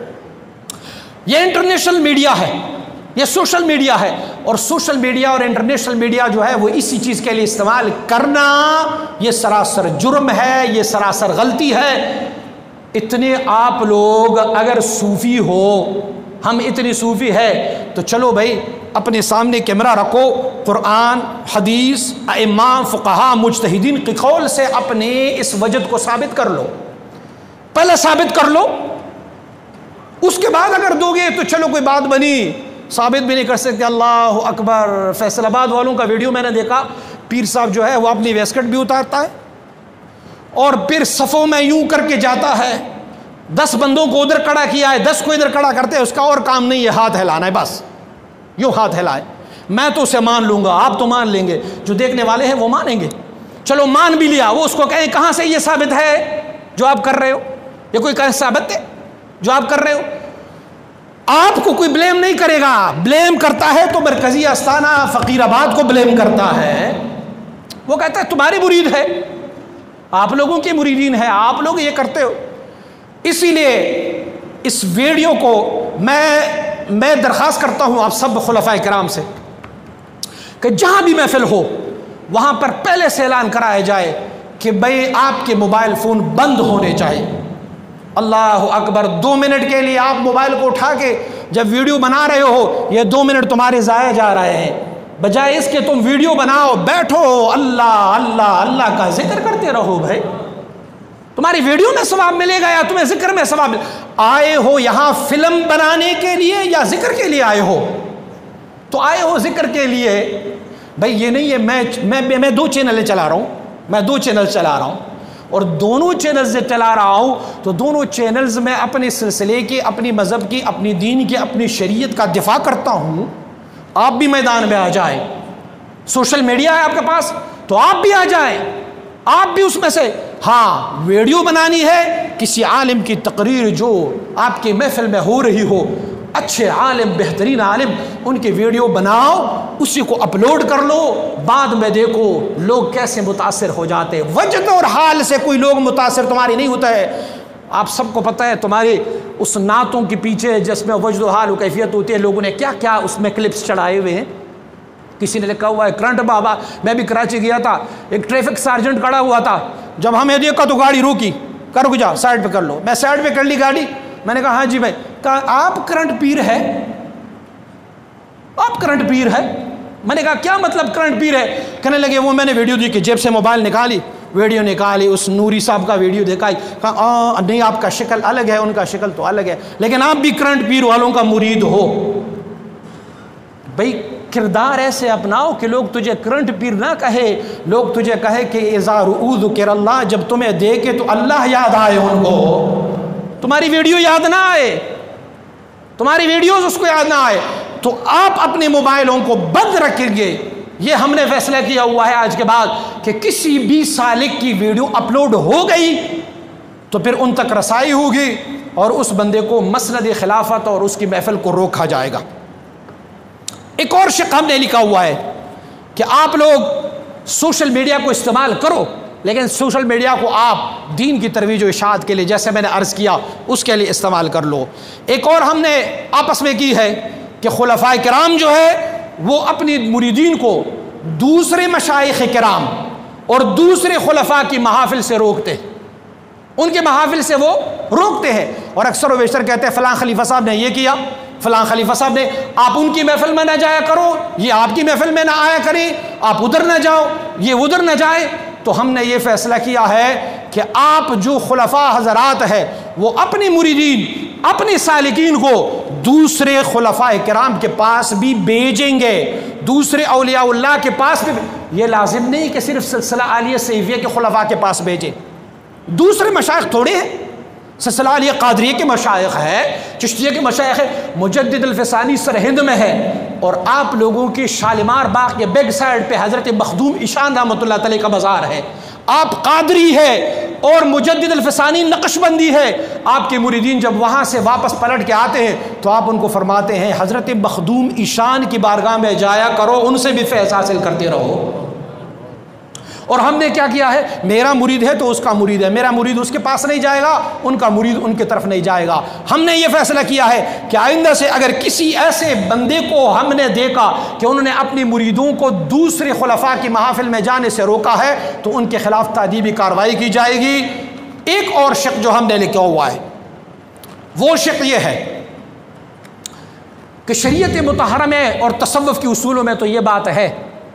[SPEAKER 1] یہ انٹرنیشنل میڈیا ہے، یہ سوشل میڈیا ہے، اور سوشل میڈیا اور انٹرنیشنل میڈیا جو ہے وہ اسی چیز کے لیے استعمال کرنا، یہ سراسر جرم ہے، یہ سراسر غلطی ہے۔ اتنے آپ لوگ اگر صوفی ہو، ہم اتنے صوفی ہے تو چلو بھائی اپنے سامنے کیمرہ رکھو، قرآن، حدیث، ائمہ، فقہا، مجتہدین کے قول سے اپنے اس وجد کو ثابت کر لو، پہلے ثابت کر لو، اس کے بعد اگر دو گے تو چلو کوئی بات بنی، ثابت بھی نہیں کر سکتے۔ اللہ اکبر، فیصل آباد والوں کا ویڈیو میں نے دیکھا، پیر صاحب جو ہے وہ اپنی ویسکٹ بھی اتارتا ہے اور پھر صفوں میں یوں کر کے جاتا ہے، 10 بندوں کو ادھر کھڑا کیا ہے، 10 کو ادھر کھڑا کرتے ہیں، اس کا اور کام نہیں ہے، ہاتھ ہلانا ہے، بس یوں ہاتھ ہلائے، میں تو اسے مان لوں گا، آپ تو مان لیں گے، جو دیکھنے والے ہیں وہ مانیں گے، چلو مان بھی لیا، وہ اس کو کہیں کہاں سے یہ ثابت ہے جو آپ کر رہے ہو، یہ کوئی کہیں ثابت ہے جو آپ کر رہے ہو؟ آپ کو کوئی بلیم نہیں کرے گا، بلیم کرتا ہے تو مرکزی آستانہ فقیر آباد کو بلیم کرتا ہے، وہ کہتا ہے تمہاری مرید ہے، آپ لوگوں کے مریدین ہے، آپ لوگ یہ کرتے ہو۔ اسی لیے اس ویڈیو کو میں درخواست کرتا ہوں آپ سب خلفائے کرام سے کہ جہاں بھی محفل ہو وہاں پر پہلے سے اعلان کرایا جائے کہ بھئی آپ کے موبائل فون بند ہونے چاہیے۔ اللہ اکبر، 2 منٹ کے لیے آپ موبائل کو اٹھا کے جب ویڈیو بنا رہے ہو، یہ 2 منٹ تمہارے ضائع جا رہے ہیں، بجائے اس کے تم ویڈیو بناؤ، بیٹھو، اللہ اللہ اللہ کا ذکر کرتے رہو۔ بھائی تمہاری ویڈیو میں ثواب ملے گا یا تمہیں ذکر میں ثواب آئے ہو یہاں فلم بنانے کے لیے یا ذکر کے لیے آئے ہو؟ تو آئے ہو ذکر کے لیے۔ بھائی یہ نہیں ہے میں 2 چینلیں چلا رہا ہوں، میں 2 چینل چلا رہا ہوں، اور دونوں چینلز سے چلا رہا ہوں تو دونوں چینلز میں اپنے سلسلے کی، اپنی مذہب کی، اپنی دین کی، اپنی شریعت کا دفاع کرتا ہوں۔ آپ بھی میدان میں آ جائیں، سوشل میڈیا ہے آپ کے پاس تو آپ بھی آ جائیں، آپ بھی اس میں سے، ہاں ویڈیو بنانی ہے کسی عالم کی تقریر جو آپ کی محفل میں ہو رہی ہو، اچھے عالم، بہترین عالم، ان کی ویڈیو بناؤ، اسی کو اپلوڈ کر لو، بعد میں دیکھو لوگ کیسے متاثر ہو جاتے۔ وجد اور حال سے کوئی لوگ متاثر تمہاری نہیں ہوتا ہے، آپ سب کو پتہ ہے تمہاری اس نعتوں کے پیچھے جس میں وجد و حال و کیفیت ہوتی ہے، لوگوں نے کیا کیا اس میں کلپس چڑھائے ہوئے ہیں۔ کسی نے لکھا ہوا ہے کرنٹ بابا، میں بھی کراچی گیا تھا، ایک ٹریفک سارجنٹ کھڑا ہوا تھا، جب ہمیں دیکھا تو گاڑی روکی، رک جا سائڈ پہ کر لو، میں سائڈ پہ کر لی گاڑی، میں نے کہا ہاں جی بھائی، کہا آپ کرنٹ پیر ہے؟ آپ کرنٹ پیر ہے؟ میں نے کہا کیا مطلب کرنٹ پیر ہے؟ کہنے لگے وہ میں نے ویڈیو دی کہ جیب سے موبائل نکالی، ویڈیو نکالی، اس نوری صاحب کا ویڈیو دیکھا، کہا نہیں آپ کا شکل الگ ہے، ان کا شکل تو الگ ہے، لیکن آپ بھی کرنٹ پیر والوں کا مرید ہو۔ بھائی کردار ایسے اپناؤ کہ لوگ تجھے کرنٹ پیر نہ کہے، لوگ تجھے کہے کہ اذا رؤوا ذکر اللہ، جب تمہیں دیکھے تو اللہ یاد آئے ان کو، تمہاری ویڈیو یاد نہ آئے، تمہاری ویڈیوز اس کو یاد نہ آئے، تو آپ اپنے موبائلوں کو بند رکھیں گے۔ یہ ہم نے فیصلہ کیا ہوا ہے آج کے بعد کہ کسی بھی سالک کی ویڈیو اپلوڈ ہو گئی تو پھر ان تک رسائی ہوگی اور اس بندے کو مسند خلافت اور اس کی محفل کو روکا جائے گا۔ ایک اور شق ہم نے لکھا ہوا ہے کہ آپ لوگ سوشل میڈیا کو استعمال کرو، لیکن سوشل میڈیا کو آپ دین کی ترویج و اشاعت کے لیے، جیسے میں نے عرض کیا، اس کے لیے استعمال کر لو۔ ایک اور ہم نے آپس میں کی ہے کہ خلفائے کرام جو ہے وہ اپنی مریدین کو دوسرے مشائخ کرام اور دوسرے خلفاء کی محافل سے روکتے ہیں، ان کے محافل سے وہ روکتے ہیں، اور اکثر و بیشتر کہتے ہیں فلاں خلیفہ صاحب نے یہ کیا، فلاں خلیفہ صاحب نے، آپ ان کی محفل میں نہ جایا کرو، یہ آپ کی محفل میں نہ آیا کریں، آپ ادھر نہ جاؤ، یہ ادھر نہ جائے۔ تو ہم نے یہ فیصلہ کیا ہے کہ آپ جو خلفاء حضرات ہیں وہ اپنی مریدین، اپنی سالکین کو دوسرے خلفاء کرام کے پاس بھی بھیجیں گے، دوسرے اولیاء اللہ کے پاس بھی۔ یہ لازم نہیں کہ صرف سلسلہ عالیہ سیفیہ کے خلفاء کے پاس بھیجیں، دوسرے مشائخ تھوڑے ہیں، سلسلہ علی قادریہ کے مشائخ ہے، چشتیہ کے مشائخ ہے، مجدد الفسانی سرہند میں ہے، اور آپ لوگوں کی شالیمار باغ کے بیک سائڈ پہ حضرت مخدوم ایشان رحمۃ اللہ تعالی کا مزار ہے، آپ قادری ہے اور مجدد الفسانی نقش بندی ہے۔ آپ کے مریدین جب وہاں سے واپس پلٹ کے آتے ہیں تو آپ ان کو فرماتے ہیں حضرت مخدوم ایشان کی بارگاہ میں جایا کرو، ان سے بھی فیض حاصل کرتے رہو۔ اور ہم نے کیا کیا ہے، میرا مرید ہے تو اس کا مرید ہے، میرا مرید اس کے پاس نہیں جائے گا، ان کا مرید ان کی طرف نہیں جائے گا۔ ہم نے یہ فیصلہ کیا ہے کہ آئندہ سے اگر کسی ایسے بندے کو ہم نے دیکھا کہ انہوں نے اپنی مریدوں کو دوسرے خلفاء کی محافل میں جانے سے روکا ہے تو ان کے خلاف تادیبی کارروائی کی جائے گی۔ ایک اور شق جو ہم نے لکھا ہوا ہے وہ شق یہ ہے کہ شریعت مطہرہ میں اور تصوف کے اصولوں میں تو یہ بات ہے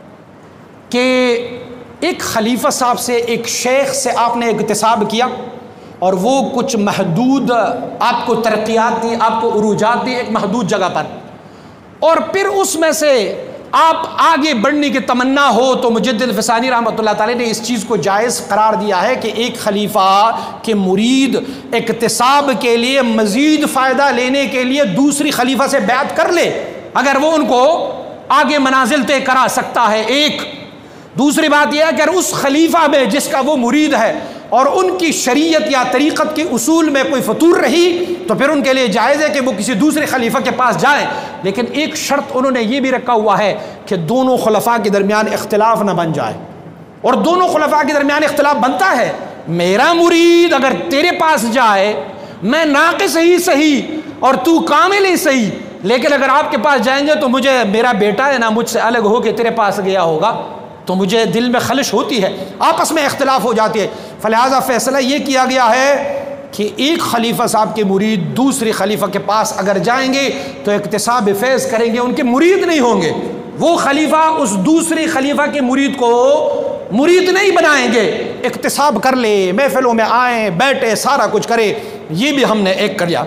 [SPEAKER 1] کہ ایک خلیفہ صاحب سے، ایک شیخ سے آپ نے اکتساب کیا اور وہ کچھ محدود آپ کو ترقیات دی، آپ کو عروجات دی ایک محدود جگہ پر، اور پھر اس میں سے آپ آگے بڑھنے کی تمنا ہو تو مجدد الفسانی رحمۃ اللہ تعالی نے اس چیز کو جائز قرار دیا ہے کہ ایک خلیفہ کے مرید اکتساب کے لیے مزید فائدہ لینے کے لیے دوسری خلیفہ سے بیعت کر لے اگر وہ ان کو آگے منازل طے کرا سکتا ہے۔ ایک دوسری بات یہ ہے کہ اگر اس خلیفہ میں جس کا وہ مرید ہے اور ان کی شریعت یا طریقت کے اصول میں کوئی فطور رہی تو پھر ان کے لیے جائز ہے کہ وہ کسی دوسرے خلیفہ کے پاس جائیں، لیکن ایک شرط انہوں نے یہ بھی رکھا ہوا ہے کہ دونوں خلفاء کے درمیان اختلاف نہ بن جائے، اور دونوں خلفاء کے درمیان اختلاف بنتا ہے۔ میرا مرید اگر تیرے پاس جائے، میں ناقص ہی صحیح اور تو کامل ہی صحیح، لیکن اگر آپ کے پاس جائیں گے تو مجھے میرا بیٹا ہے نا مجھ سے الگ ہو کے تیرے پاس گیا ہوگا تو مجھے دل میں خلش ہوتی ہے، آپس میں اختلاف ہو جاتی ہے۔ فلہذا فیصلہ یہ کیا گیا ہے کہ ایک خلیفہ صاحب کے مرید دوسرے خلیفہ کے پاس اگر جائیں گے تو اکتساب فیض کریں گے، ان کے مرید نہیں ہوں گے، وہ خلیفہ اس دوسری خلیفہ کے مرید کو مرید نہیں بنائیں گے، اکتساب کر لے، محفلوں میں آئیں بیٹھے سارا کچھ کرے۔ یہ بھی ہم نے ایک کیا۔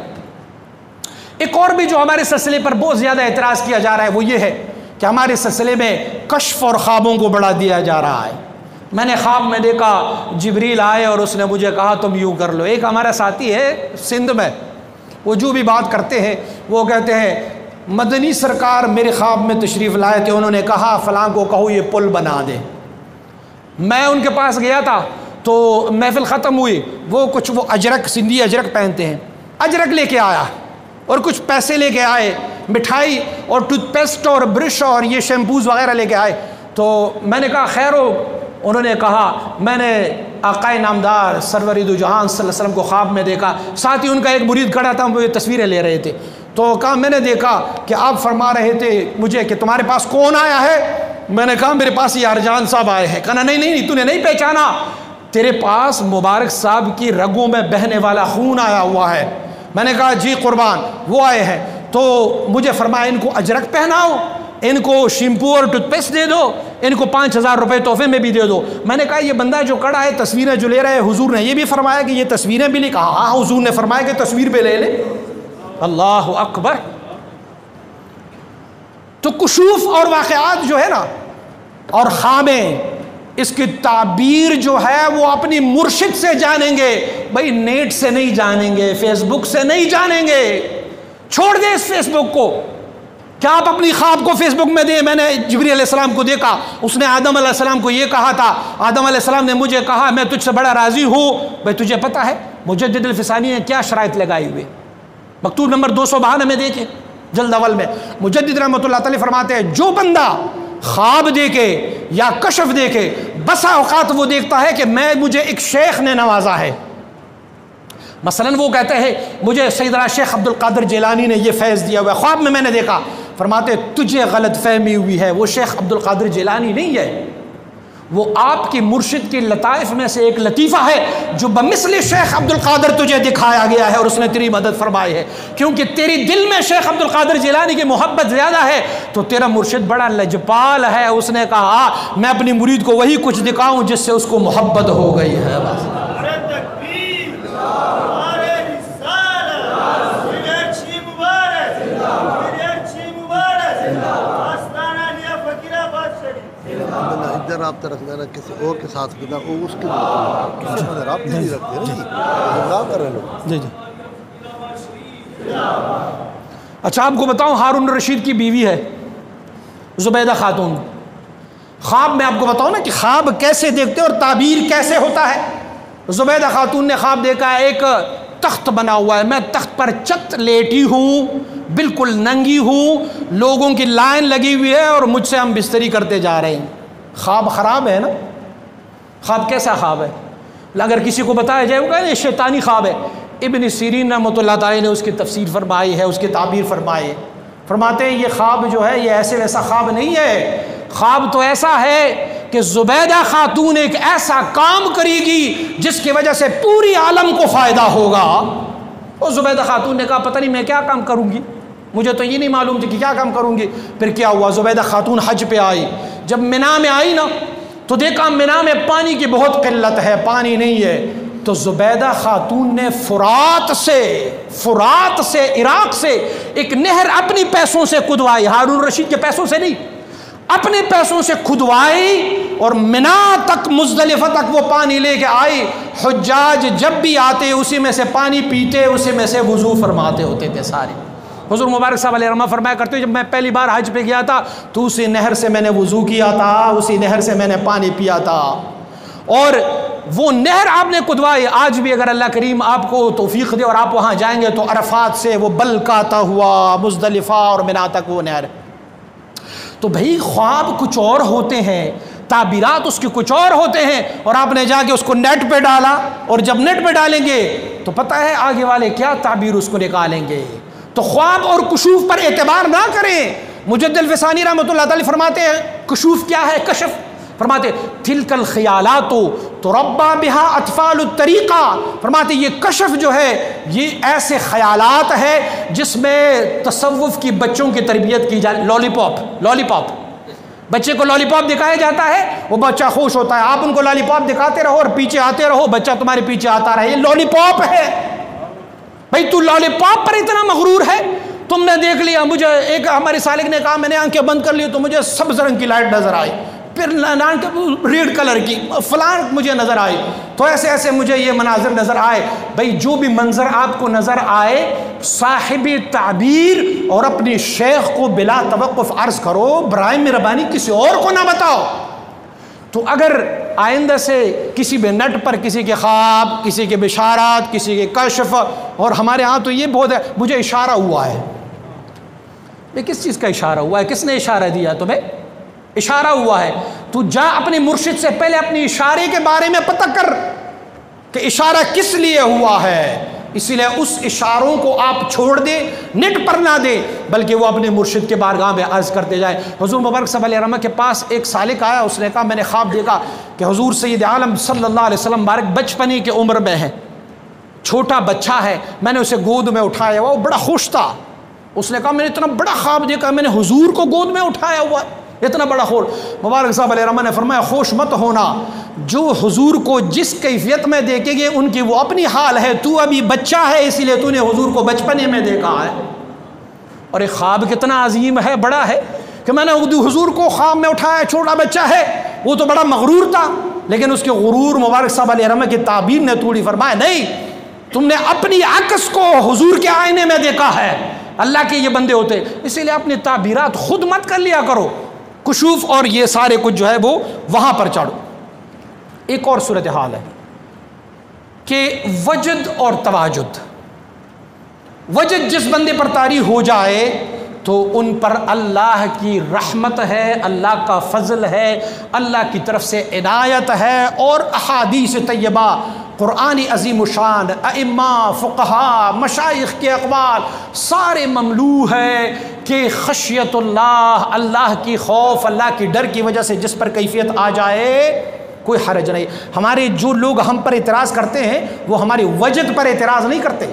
[SPEAKER 1] ایک اور بھی جو ہمارے سلسلے پر بہت زیادہ اعتراض کیا جا رہا ہے وہ یہ ہے کہ ہمارے سلسلے میں کشف اور خوابوں کو بڑھا دیا جا رہا ہے۔ میں نے خواب میں دیکھا جبریل آئے اور اس نے مجھے کہا تم یوں کر لو۔ ایک ہمارا ساتھی ہے سندھ میں، وہ جو بھی بات کرتے ہیں وہ کہتے ہیں مدنی سرکار میرے خواب میں تشریف لائے تھے، انہوں نے کہا فلاں کو کہو یہ پل بنا دے۔ میں ان کے پاس گیا تھا تو محفل ختم ہوئی، وہ کچھ وہ اجرک سندھی اجرک پہنتے ہیں، اجرک لے کے آیا اور کچھ پیسے لے کے آئے، مٹھائی اور ٹوتھ پیسٹ اور برش اور یہ شیمپوز وغیرہ لے کے آئے۔ تو میں نے کہا خیر ہو، انہوں نے کہا میں نے آقائے نامدار سرور دو جہان صلی اللہ علیہ وسلم کو خواب میں دیکھا، ساتھ ہی ان کا ایک مرید کھڑا تھا، وہ یہ تصویریں لے رہے تھے، تو کہا میں نے دیکھا کہ آپ فرما رہے تھے مجھے کہ تمہارے پاس کون آیا ہے؟ میں نے کہا میرے پاس یہ ارجان صاحب آئے ہیں۔ کہا نہیں تو نے نہیں پہچانا، تیرے پاس مبارک صاحب کی رگوں میں بہنے والا خون آیا ہوا ہے۔ میں نے کہا جی قربان، وہ آئے ہیں، تو مجھے فرمایا ان کو اجرک پہناؤ، ان کو شیمپو اور ٹوتھ پیسٹ دے دو، ان کو 5000 روپے تحفے میں بھی دے دو۔ میں نے کہا یہ بندہ جو کڑا ہے تصویریں جو لے رہا ہے، حضور نے یہ بھی فرمایا کہ یہ تصویریں بھی لے؟ کہا ہاں حضور نے فرمایا کہ تصویر بھی لے لے۔ اللہ اکبر۔ تو کشوف اور واقعات جو ہے نا اور خوابیں، اس کی تعبیر جو ہے وہ اپنی مرشد سے جانیں گے، بھائی نیٹ سے نہیں جانیں گے، فیس بک سے نہیں جانیں گے۔ چھوڑ دیں اس فیس بک کو، کیا آپ اپنی خواب کو فیس بک میں دیں؟ میں نے جبریل علیہ السلام کو دیکھا، اس نے آدم علیہ السلام کو یہ کہا تھا، آدم علیہ السلم نے مجھے کہا میں تجھ سے بڑا راضی ہوں۔ بھائی تجھے پتہ ہے مجدد الفسانی نے کیا شرائط لگائی ہوئے؟ مکتوب نمبر 252 میں دیکھیں، جلد اول میں مجدد رحمۃ اللہ تعالی فرماتے ہیں جو بندہ خواب دیکھے یا کشف دیکھے، بسا اوقات وہ دیکھتا ہے کہ مجھے ایک شیخ نے نوازا ہے۔ مثلا وہ کہتے ہیں مجھے سیدنا شیخ عبد القادر جیلانی نے یہ فیض دیا ہوا ہے، خواب میں نے دیکھا۔ فرماتے تجھے غلط فہمی ہوئی ہے، وہ شیخ عبد القادر جیلانی نہیں ہے، وہ آپ کی مرشد کے لطائف میں سے ایک لطیفہ ہے جو بمثل شیخ عبد القادر تجھے دکھایا گیا ہے اور اس نے تیری مدد فرمائی ہے، کیونکہ تیری دل میں شیخ عبد القادر جیلانی کی محبت زیادہ ہے تو تیرا مرشد بڑا لجپال ہے، اس نے کہا میں اپنی مرید کو وہی کچھ دکھاؤں جس سے اس کو محبت ہو گئی ہے۔ بس
[SPEAKER 2] ادھر رابطہ رکھنا نا کسی اور کے ساتھ بنا وہ اس کے رابطے نہیں رکھتے نا جی، گمراہ کر رہے لوگ.
[SPEAKER 1] جی جی. اچھا آپ کو بتاؤں، ہارون الرشید کی بیوی ہے زبیدہ خاتون. خواب میں آپ کو بتاؤں نا کہ خواب کیسے دیکھتے اور تعبیر کیسے ہوتا ہے. زبیدہ خاتون نے خواب دیکھا ہے ایک تخت بنا ہوا ہے، میں تخت پر چت لیٹی ہوں، بالکل ننگی ہوں، لوگوں کی لائن لگی ہوئی ہے اور مجھ سے ہم بستری کرتے جا رہے ہیں. خواب خراب ہے نا. خواب کیسا خواب ہے؟ اگر کسی کو بتایا جائے وہ کہے یہ شیطانی خواب ہے. ابن سیرین رحمۃ اللہ تعالی نے اس کی تفسیر فرمائی ہے، اس کی تعبیر فرمائی ہے. فرماتے ہیں یہ خواب جو ہے یہ ایسے ویسا خواب نہیں ہے. خواب تو ایسا ہے کہ زبیدہ خاتون ایک ایسا کام کرے گی جس کی وجہ سے پوری عالم کو فائدہ ہوگا. اور زبیدہ خاتون نے کہا پتہ نہیں میں کیا کام کروں گی، مجھے تو یہ نہیں معلوم تھی کہ کیا کام کروں گی. پھر کیا ہوا، زبیدہ خاتون حج پہ آئی. جب مینا میں آئی نا تو دیکھا مینا میں پانی کی بہت قلت ہے، پانی نہیں ہے. تو زبیدہ خاتون نے فرات سے عراق سے ایک نہر اپنی پیسوں سے کھدوائی، ہارون رشید کے پیسوں سے نہیں، اپنے پیسوں سے کھدوائی اور منا تک مزدلفہ تک وہ پانی لے کے آئی. حجاج جب بھی آتے اسی میں سے پانی پیتے، اسی میں سے وضو فرماتے ہوتے تھے سارے. حضور مبارک صاحب علیہ رحمہ فرمایا کرتے جب میں پہلی بار حج پہ گیا تھا تو اسی نہر سے میں نے وضو کیا تھا، اسی نہر سے میں نے پانی پیا تھا. اور وہ نہر آپ نے کھدوائی. آج بھی اگر اللہ کریم آپ کو توفیق دے اور آپ وہاں جائیں گے تو عرفات سے وہ بلکاتا ہوا مزدلفہ اور منا تک وہ نہر. تو بھائی خواب کچھ اور ہوتے ہیں، تعبیرات اس کے کچھ اور ہوتے ہیں، اور آپ نے جا کے اس کو نیٹ پہ ڈالا، اور جب نیٹ پہ ڈالیں گے تو پتہ ہے آگے والے کیا تعبیر اس کو نکالیں گے. تو خواب اور کشوف پر اعتبار نہ کریں. مجد الفسانی رحمۃ اللہ تعالی فرماتے ہیں کشوف کیا ہے، کشف فرماتے تلک الخیالات تربا بہا اطفال الطریقہ. فرماتے یہ کشف جو ہے یہ ایسے خیالات ہے جس میں تصوف کی بچوں کی تربیت کی جائے. لالی پاپ بچے کو لالی پاپ دکھایا جاتا ہے، وہ بچہ خوش ہوتا ہے. آپ ان کو لالی پاپ دکھاتے رہو اور پیچھے آتے رہو، بچہ تمہارے پیچھے آتا رہے. یہ لالی پاپ ہے. بھائی تو لالی پاپ پر اتنا مغرور ہے. تم نے دیکھ لیا، مجھے ایک ہمارے سالک نے کہا میں نے آنکھیں بند کر لی تو مجھے سبز رنگ کی لائٹ نظر آئی، پھر ریڈ کلر کی فلان مجھے نظر آئی، تو ایسے ایسے مجھے یہ مناظر نظر آئے. بھائی جو بھی منظر آپ کو نظر آئے صاحب تعبیر اور اپنی شیخ کو بلا توقف عرض کرو، برائے مہربانی کسی اور کو نہ بتاؤ. تو اگر آئندہ سے کسی بھی نٹ پر کسی کے خواب، کسی کے بشارات، کسی کے کشف، اور ہمارے ہاں تو یہ بہت ہے مجھے اشارہ ہوا ہے. یہ کس چیز کا اشارہ ہوا ہے؟ کس نے اشارہ دیا تمہیں؟ اشارہ ہوا ہے. تو جا اپنی مرشد سے پہلے اپنی اشارے کے بارے میں پتہ کر کہ اشارہ کس لیے ہوا ہے. اسی لیے اس اشاروں کو آپ چھوڑ دیں، نٹ پر نہ دیں، بلکہ وہ اپنے مرشد کے بارگاہ میں عرض کرتے جائیں. حضور مبارک صلی اللہ علیہ وسلم کے پاس ایک سالک آیا، اس نے کہا میں نے خواب دیکھا کہ حضور سید عالم صلی اللہ علیہ وسلم مبارک بچپنی کی عمر میں ہے، چھوٹا بچہ ہے، میں نے اسے گود میں اٹھایا ہوا، وہ بڑا خوش تھا. اس نے کہا میں نے اتنا بڑا خواب دیکھا، میں نے حضور کو گود میں اٹھایا ہوا، اتنا بڑا خوش. مبارک صاحب علیہ رحمہ نے فرمایا خوش مت ہونا، جو حضور کو جس کیفیت میں دیکھیں گے ان کی وہ اپنی حال ہے. تو ابھی بچہ ہے اسی لیے تو نے حضور کو بچپنے میں دیکھا ہے. اور ایک خواب کتنا عظیم ہے، بڑا ہے کہ میں نے حضور کو خواب میں اٹھایا، چھوٹا بچہ ہے، وہ تو بڑا مغرور تھا، لیکن اس کے غرور مبارک صاحب علیہ رحمہ کی تعبیر نے توڑی. فرمایا نہیں، تم نے اپنی عکس کو حضور کے آئینے میں دیکھا ہے. اللہ کے یہ بندے ہوتے، اسی لیے اپنی تعبیرات خود مت کر لیا کرو. کشوف اور یہ سارے کچھ جو ہے وہ وہاں پر چاڑو. ایک اور صورتحال ہے کہ وجد اور تواجد. وجد جس بندے پر طاری ہو جائے تو ان پر اللہ کی رحمت ہے، اللہ کا فضل ہے، اللہ کی طرف سے عنایت ہے. اور احادیث طیبہ، قرآن عظیم الشان، ائمہ، فقہاء، مشائخ کے اقوال سارے مملو ہے کہ خشیت اللہ، اللہ کی خوف، اللہ کی ڈر کی وجہ سے جس پر کیفیت آ جائے کوئی حرج نہیں. ہمارے جو لوگ ہم پر اعتراض کرتے ہیں وہ ہماری وجد پر اعتراض نہیں کرتے،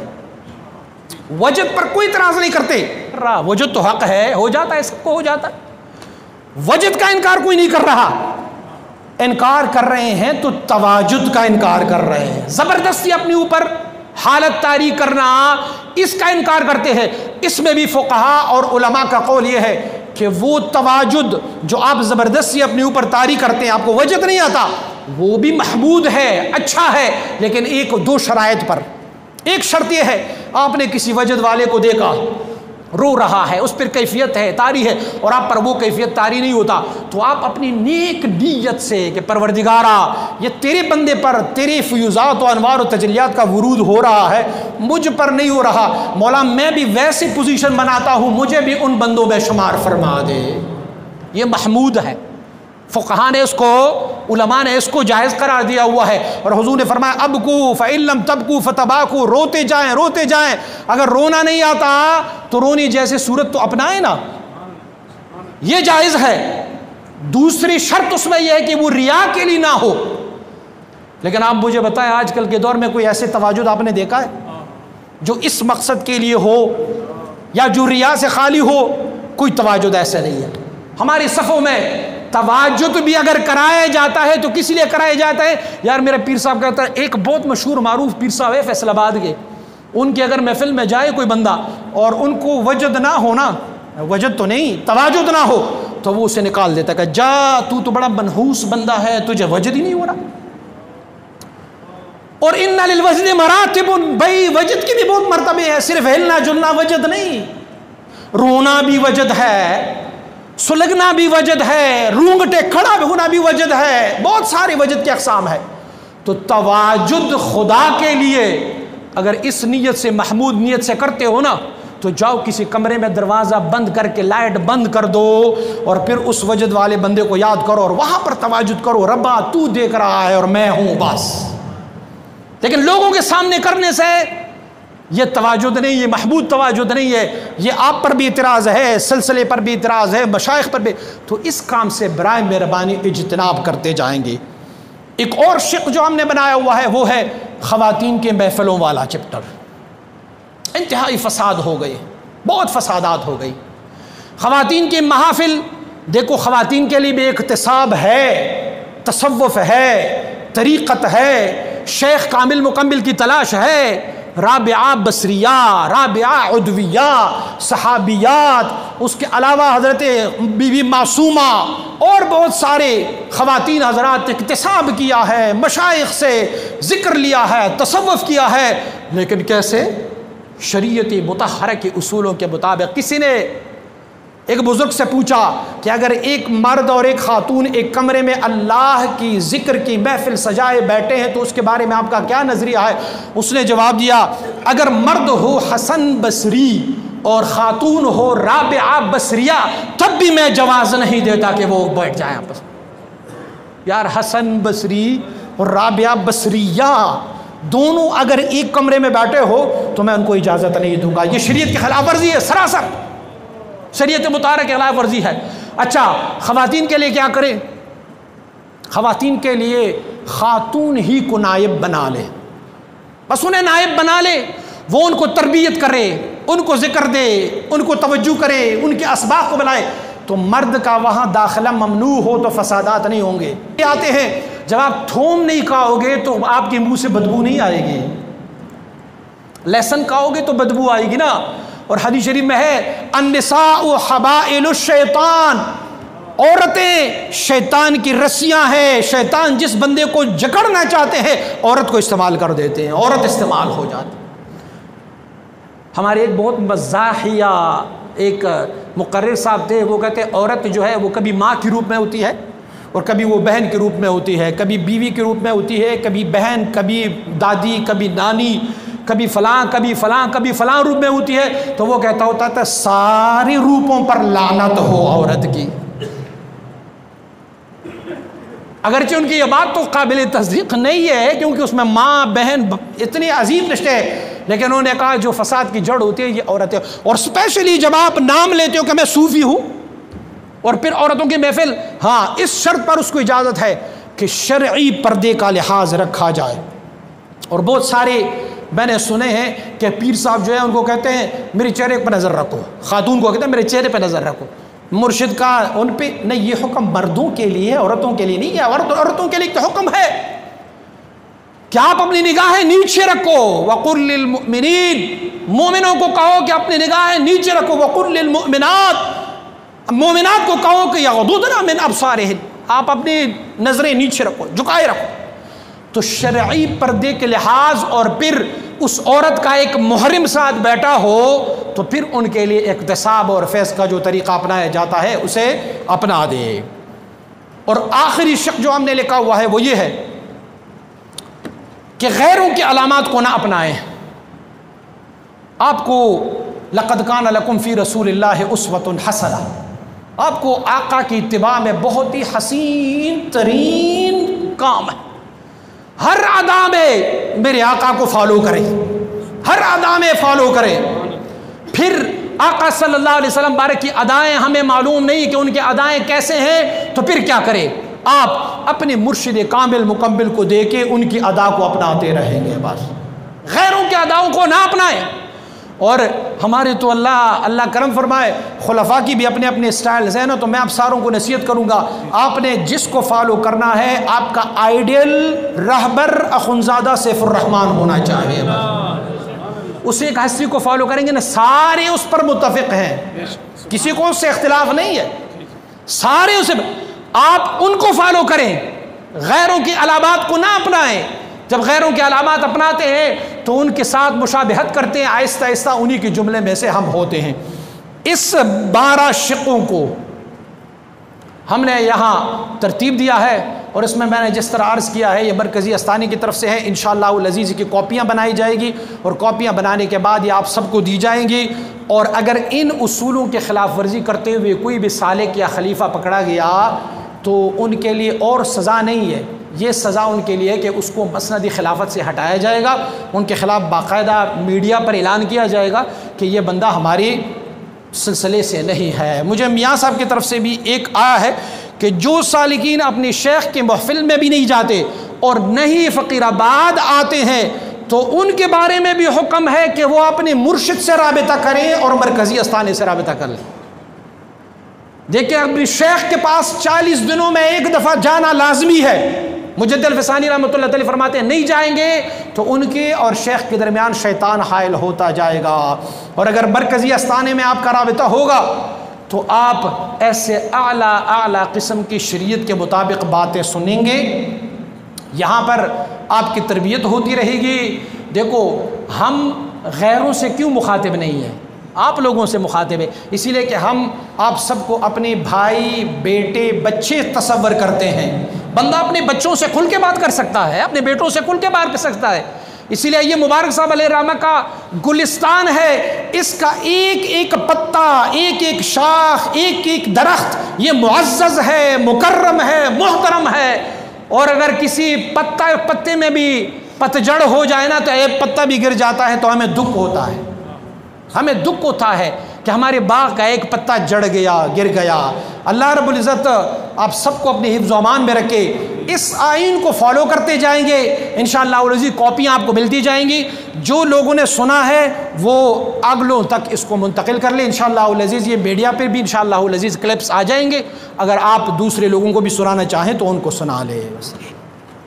[SPEAKER 1] وجد پر کوئی اعتراض نہیں کرتے. وجد تو حق ہے، ہو جاتا ہے، سب کو ہو جاتا ہے. وجد کا انکار کوئی نہیں کر رہا. انکار کر رہے ہیں تو تواجد کا انکار کر رہے ہیں. زبردستی اپنے اوپر حالت طاری کرنا، اس کا انکار کرتے ہیں. اس میں بھی فقہاء اور علماء کا قول یہ ہے کہ وہ تواجد جو آپ زبردستی اپنے اوپر طاری کرتے ہیں، آپ کو وجد نہیں آتا، وہ بھی محمود ہے، اچھا ہے، لیکن ایک دو شرائط پر۔ ایک شرط یہ ہے، آپ نے کسی وجد والے کو دیکھا رو رہا ہے، اس پر کیفیت ہے، طاری ہے، اور آپ پر وہ کیفیت طاری نہیں ہوتا، تو آپ اپنی نیک نیت سے کہ پروردگارا یہ تیرے بندے پر تیرے فیوزات و انوار و تجلیات کا ورود ہو رہا ہے، مجھ پر نہیں ہو رہا، مولا میں بھی ویسی پوزیشن بناتا ہوں، مجھے بھی ان بندوں میں شمار فرما دے۔ یہ محمود ہے۔ فقہاء نے اس کو، علماء نے اس کو جائز قرار دیا ہوا ہے، اور حضور نے فرمایا ابکو فإن لم تبکو فتباکو، روتے جائیں روتے جائیں، اگر رونا نہیں آتا تو رونی جیسے صورت تو اپنائیں نا، یہ جائز ہے۔ دوسری شرط اس میں یہ ہے کہ وہ ریا کے لیے نہ ہو۔ لیکن آپ مجھے بتائیں آج کل کے دور میں کوئی ایسے تواجد آپ نے دیکھا ہے جو اس مقصد کے لیے ہو یا جو ریا سے خالی ہو؟ کوئی تواجد ایسا نہیں ہے۔ ہماری صفوں میں تواجد بھی اگر کرایا جاتا ہے تو کس لیے کرایا جاتا ہے؟ یار میرا پیر صاحب کہتا ہے، ایک بہت مشہور معروف پیر صاحب ہے فیصل آباد کے، ان کے اگر محفل میں جائے کوئی بندہ اور ان کو وجد نہ ہونا، وجد تو نہیں، تواجد نہ ہو، تو وہ اسے نکال دیتا کہ جا تو بڑا منحوس بندہ ہے، تجھے وجد ہی نہیں ہو رہا۔ اور ان للوجد مراتب، بھائی وجد کی بھی بہت مرتبے ہیں، صرف ہلنا جلنا وجد نہیں، رونا بھی وجد ہے، سلگنا بھی وجد ہے، رونگٹے کھڑا ہونا بھی وجد ہے، بہت سارے وجد کے اقسام ہے۔ تو تواجد خدا کے لیے اگر اس نیت سے، محمود نیت سے کرتے ہو نا، تو جاؤ کسی کمرے میں دروازہ بند کر کے لائٹ بند کر دو، اور پھر اس وجد والے بندے کو یاد کرو اور وہاں پر تواجد کرو، ربا تو دیکھ رہا ہے اور میں ہوں بس۔ لیکن لوگوں کے سامنے کرنے سے یہ تواجد نہیں، یہ محمود تواجد نہیں ہے، یہ آپ پر بھی اعتراض ہے، سلسلے پر بھی اعتراض ہے، مشائخ پر بھی، تو اس کام سے برائے مہربانی اجتناب کرتے جائیں گے۔ ایک اور شق جو ہم نے بنایا ہوا ہے وہ ہے خواتین کے محفلوں والا چپٹر۔ انتہائی فساد ہو گئے، بہت فسادات ہو گئی۔ خواتین کے محافل دیکھو، خواتین کے لیے بھی اقتصاب ہے، تصوف ہے، طریقت ہے، شیخ کامل مکمل کی تلاش ہے، رابعہ بصریہ، رابعہ عدویہ، صحابیات، اس کے علاوہ حضرت بی بی معصومہ اور بہت سارے خواتین حضرات اکتساب کیا ہے، مشائخ سے ذکر لیا ہے، تصوف کیا ہے، لیکن کیسے؟ شریعت مطہرہ کے اصولوں کے مطابق۔ کسی نے ایک بزرگ سے پوچھا کہ اگر ایک مرد اور ایک خاتون ایک کمرے میں اللہ کی ذکر کی محفل سجائے بیٹھے ہیں تو اس کے بارے میں آپ کا کیا نظریہ ہے؟ اس نے جواب دیا، اگر مرد ہو حسن بصری اور خاتون ہو رابعہ بصریہ تب بھی میں جواز نہیں دیتا کہ وہ بیٹھ جائیں آپس۔ یار حسن بصری اور رابعہ بصریہ دونوں اگر ایک کمرے میں بیٹھے ہو تو میں ان کو اجازت نہیں دوں گا، یہ شریعت کی خلاف ورزی ہے، سراسر شریعت مطہرہ کی خلاف ورزی ہے۔ اچھا خواتین کے لیے کیا کریں؟ خواتین کے لیے خاتون ہی کو نائب بنا لے، بس انہیں نائب بنا لے، وہ ان کو تربیت کرے، ان کو ذکر دے، ان کو توجہ کرے، ان کے اسباق کو بلائے، تو مرد کا وہاں داخلہ ممنوع ہو تو فسادات نہیں ہوں گے۔ آتے ہیں جب آپ تھوم نہیں کھاؤ گے تو آپ کے منہ سے بدبو نہیں آئے گی، لہسن کھاؤ گے تو بدبو آئے گی نا۔ اور حدیث شریف میں ہے النساء حبائل الشیطان، عورتیں شیطان کی رسیاں ہیں، شیطان جس بندے کو جکڑنا چاہتے ہیں عورت کو استعمال کر دیتے ہیں، عورت استعمال ہو جاتی۔ ہمارے ایک بہت مزاحیہ ایک مقرر صاحب تھے، وہ کہتے ہیں عورت جو ہے وہ کبھی ماں کے روپ میں ہوتی ہے اور کبھی وہ بہن کے روپ میں ہوتی ہے، کبھی بیوی کے روپ میں ہوتی ہے، کبھی بہن، کبھی دادی، کبھی نانی، کبھی فلاں، کبھی فلاں، کبھی فلاں روپ میں ہوتی ہے۔ تو وہ کہتا ہوتا تھا سارے روپوں پر لعنت ہو عورت کی۔ اگرچہ ان کی یہ بات تو قابل تصدیق نہیں ہے کیونکہ اس میں ماں بہن اتنے عظیم رشتے ہیں، لیکن انہوں نے کہا جو فساد کی جڑ ہوتی ہے یہ عورتیں۔ اور اسپیشلی جب آپ نام لیتے ہو کہ میں صوفی ہوں اور پھر عورتوں کی محفل، ہاں اس شرط پر اس کو اجازت ہے کہ شرعی پردے کا لحاظ رکھا جائے۔ اور بہت سارے میں نے سنے ہیں کہ پیر صاحب جو ہے ان کو کہتے ہیں میرے چہرے پہ نظر رکھو، خاتون کو کہتے ہیں میرے چہرے پہ نظر رکھو، مرشد کا ان پہ نہیں، یہ حکم مردوں کے لیے، عورتوں کے لیے نہیں ہے۔ عورتوں کے لیے تو حکم ہے کہ آپ اپنی نگاہیں نیچے رکھو، وقل للمؤمنین، مومنوں کو کہو کہ اپنی نگاہیں نیچے رکھو، وقل للمؤمنات، مومنات کو کہو کہ یغضضن من ابصارہن، آپ اپنی نظریں نیچے رکھو، جھکائے رکھو. تو شرعی پردے کے لحاظ اور پھر اس عورت کا ایک محرم ساتھ بیٹھا ہو تو پھر ان کے لیے اقتصاب اور فیض کا جو طریقہ اپنایا جاتا ہے اسے اپنا دے. اور آخری شق جو ہم نے لکھا ہوا ہے وہ یہ ہے کہ غیروں کی علامات کو نہ اپنائیں. آپ کو لقد کان لکم فی رسول اللہ اسوۃ حسنہ، آپ کو آقا کی اتباع میں بہت ہی حسین ترین کام ہے. ہر ادا میں میرے آقا کو فالو کریں، ہر ادا میں فالو کریں. پھر آقا صلی اللہ علیہ وسلم بارک کی ادائیں ہمیں معلوم نہیں کہ ان کے ادائیں کیسے ہیں، تو پھر کیا کریں؟ آپ اپنے مرشد کامل مکمل کو دے کے ان کی ادا کو اپناتے رہیں گے. بس غیروں کے اداؤں کو نہ اپنائیں. اور ہمارے تو اللہ کرم فرمائے، خلفاء کی بھی اپنے اپنے سٹائلز ہیں نا. تو میں آپ ساروں کو نصیحت کروں گا، آپ نے جس کو فالو کرنا ہے آپ کا آئیڈیل رہبر اخنزادہ سیف الرحمن ہونا چاہیے. اس ایک ہستی کو فالو کریں گے نا، سارے اس پر متفق ہیں، کسی کو اس سے اختلاف نہیں ہے، سارے اسے. آپ ان کو فالو کریں، غیروں کی علامات کو نہ اپنائیں. جب غیروں کے علامات اپناتے ہیں تو ان کے ساتھ مشابہت کرتے ہیں، آہستہ آہستہ انہی کے جملے میں سے ہم ہوتے ہیں. اس 12 شقوں کو ہم نے یہاں ترتیب دیا ہے، اور اس میں نے جس طرح عرض کیا ہے یہ مرکزی استانی کی طرف سے ہے. انشاءاللہ العزیز کی کاپیاں بنائی جائے گی، اور کاپیاں بنانے کے بعد یہ آپ سب کو دی جائیں گی. اور اگر ان اصولوں کے خلاف ورزی کرتے ہوئے کوئی بھی سالک یا خلیفہ پکڑا گیا تو ان کے لیے اور سزا نہیں ہے، یہ سزا ان کے لیے کہ اس کو مسند خلافت سے ہٹایا جائے گا. ان کے خلاف باقاعدہ میڈیا پر اعلان کیا جائے گا کہ یہ بندہ ہماری سلسلے سے نہیں ہے. مجھے میاں صاحب کی طرف سے بھی ایک آیا ہے کہ جو سالکین اپنی شیخ کے محفل میں بھی نہیں جاتے اور نہیں فقیر آباد آتے ہیں تو ان کے بارے میں بھی حکم ہے کہ وہ اپنے مرشد سے رابطہ کریں اور مرکزی استانے سے رابطہ کر لیں. دیکھیں اپنی شیخ کے پاس 40 دنوں میں ایک دفعہ جانا لازمی ہے. مجدد الفسانی رحمۃ اللہ تعالی فرماتے ہیں نہیں جائیں گے تو ان کے اور شیخ کے درمیان شیطان حائل ہوتا جائے گا. اور اگر مرکزی استانے میں آپ کا رابطہ ہوگا تو آپ ایسے اعلیٰ قسم کی شریعت کے مطابق باتیں سنیں گے. یہاں پر آپ کی تربیت ہوتی رہے گی. دیکھو ہم غیروں سے کیوں مخاطب نہیں ہیں، آپ لوگوں سے مخاطب ہے، اسی لیے کہ ہم آپ سب کو اپنے بھائی بیٹے بچے تصور کرتے ہیں. بندہ اپنے بچوں سے کھل کے بات کر سکتا ہے، اپنے بیٹوں سے کھل کے بات کر سکتا ہے. اسی لیے یہ مبارک صاحب علیہ الرحمہ کا گلستان ہے، اس کا ایک ایک پتا، ایک ایک شاخ، ایک ایک درخت یہ معزز ہے، مکرم ہے، محترم ہے. اور اگر کسی پتے میں بھی پتجڑ ہو جائے نا تو ایک پتا بھی گر جاتا ہے تو ہمیں دکھ ہوتا ہے، ہمیں دکھ ہوتا ہے کہ ہمارے باغ کا ایک پتا جڑ گیا، گر گیا. اللہ رب العزت آپ سب کو اپنے حفظ و امان میں رکھے. اس آئین کو فالو کرتے جائیں گے انشاءاللہ العزیز کاپیاں آپ کو ملتی جائیں گی. جو لوگوں نے سنا ہے وہ اگلوں تک اس کو منتقل کر لیں انشاءاللہ العزیز. یہ میڈیا پہ بھی انشاءاللہ العزیز کلپس آ جائیں گے، اگر آپ دوسرے لوگوں کو بھی سنانا چاہیں تو ان کو سنا لیں.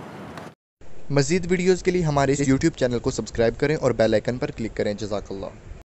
[SPEAKER 3] مزید ویڈیوز کے لیے ہمارے یوٹیوب چینل کو سبسکرائب کریں اور بیل آئیکن پر کلک کریں. جزاک اللہ.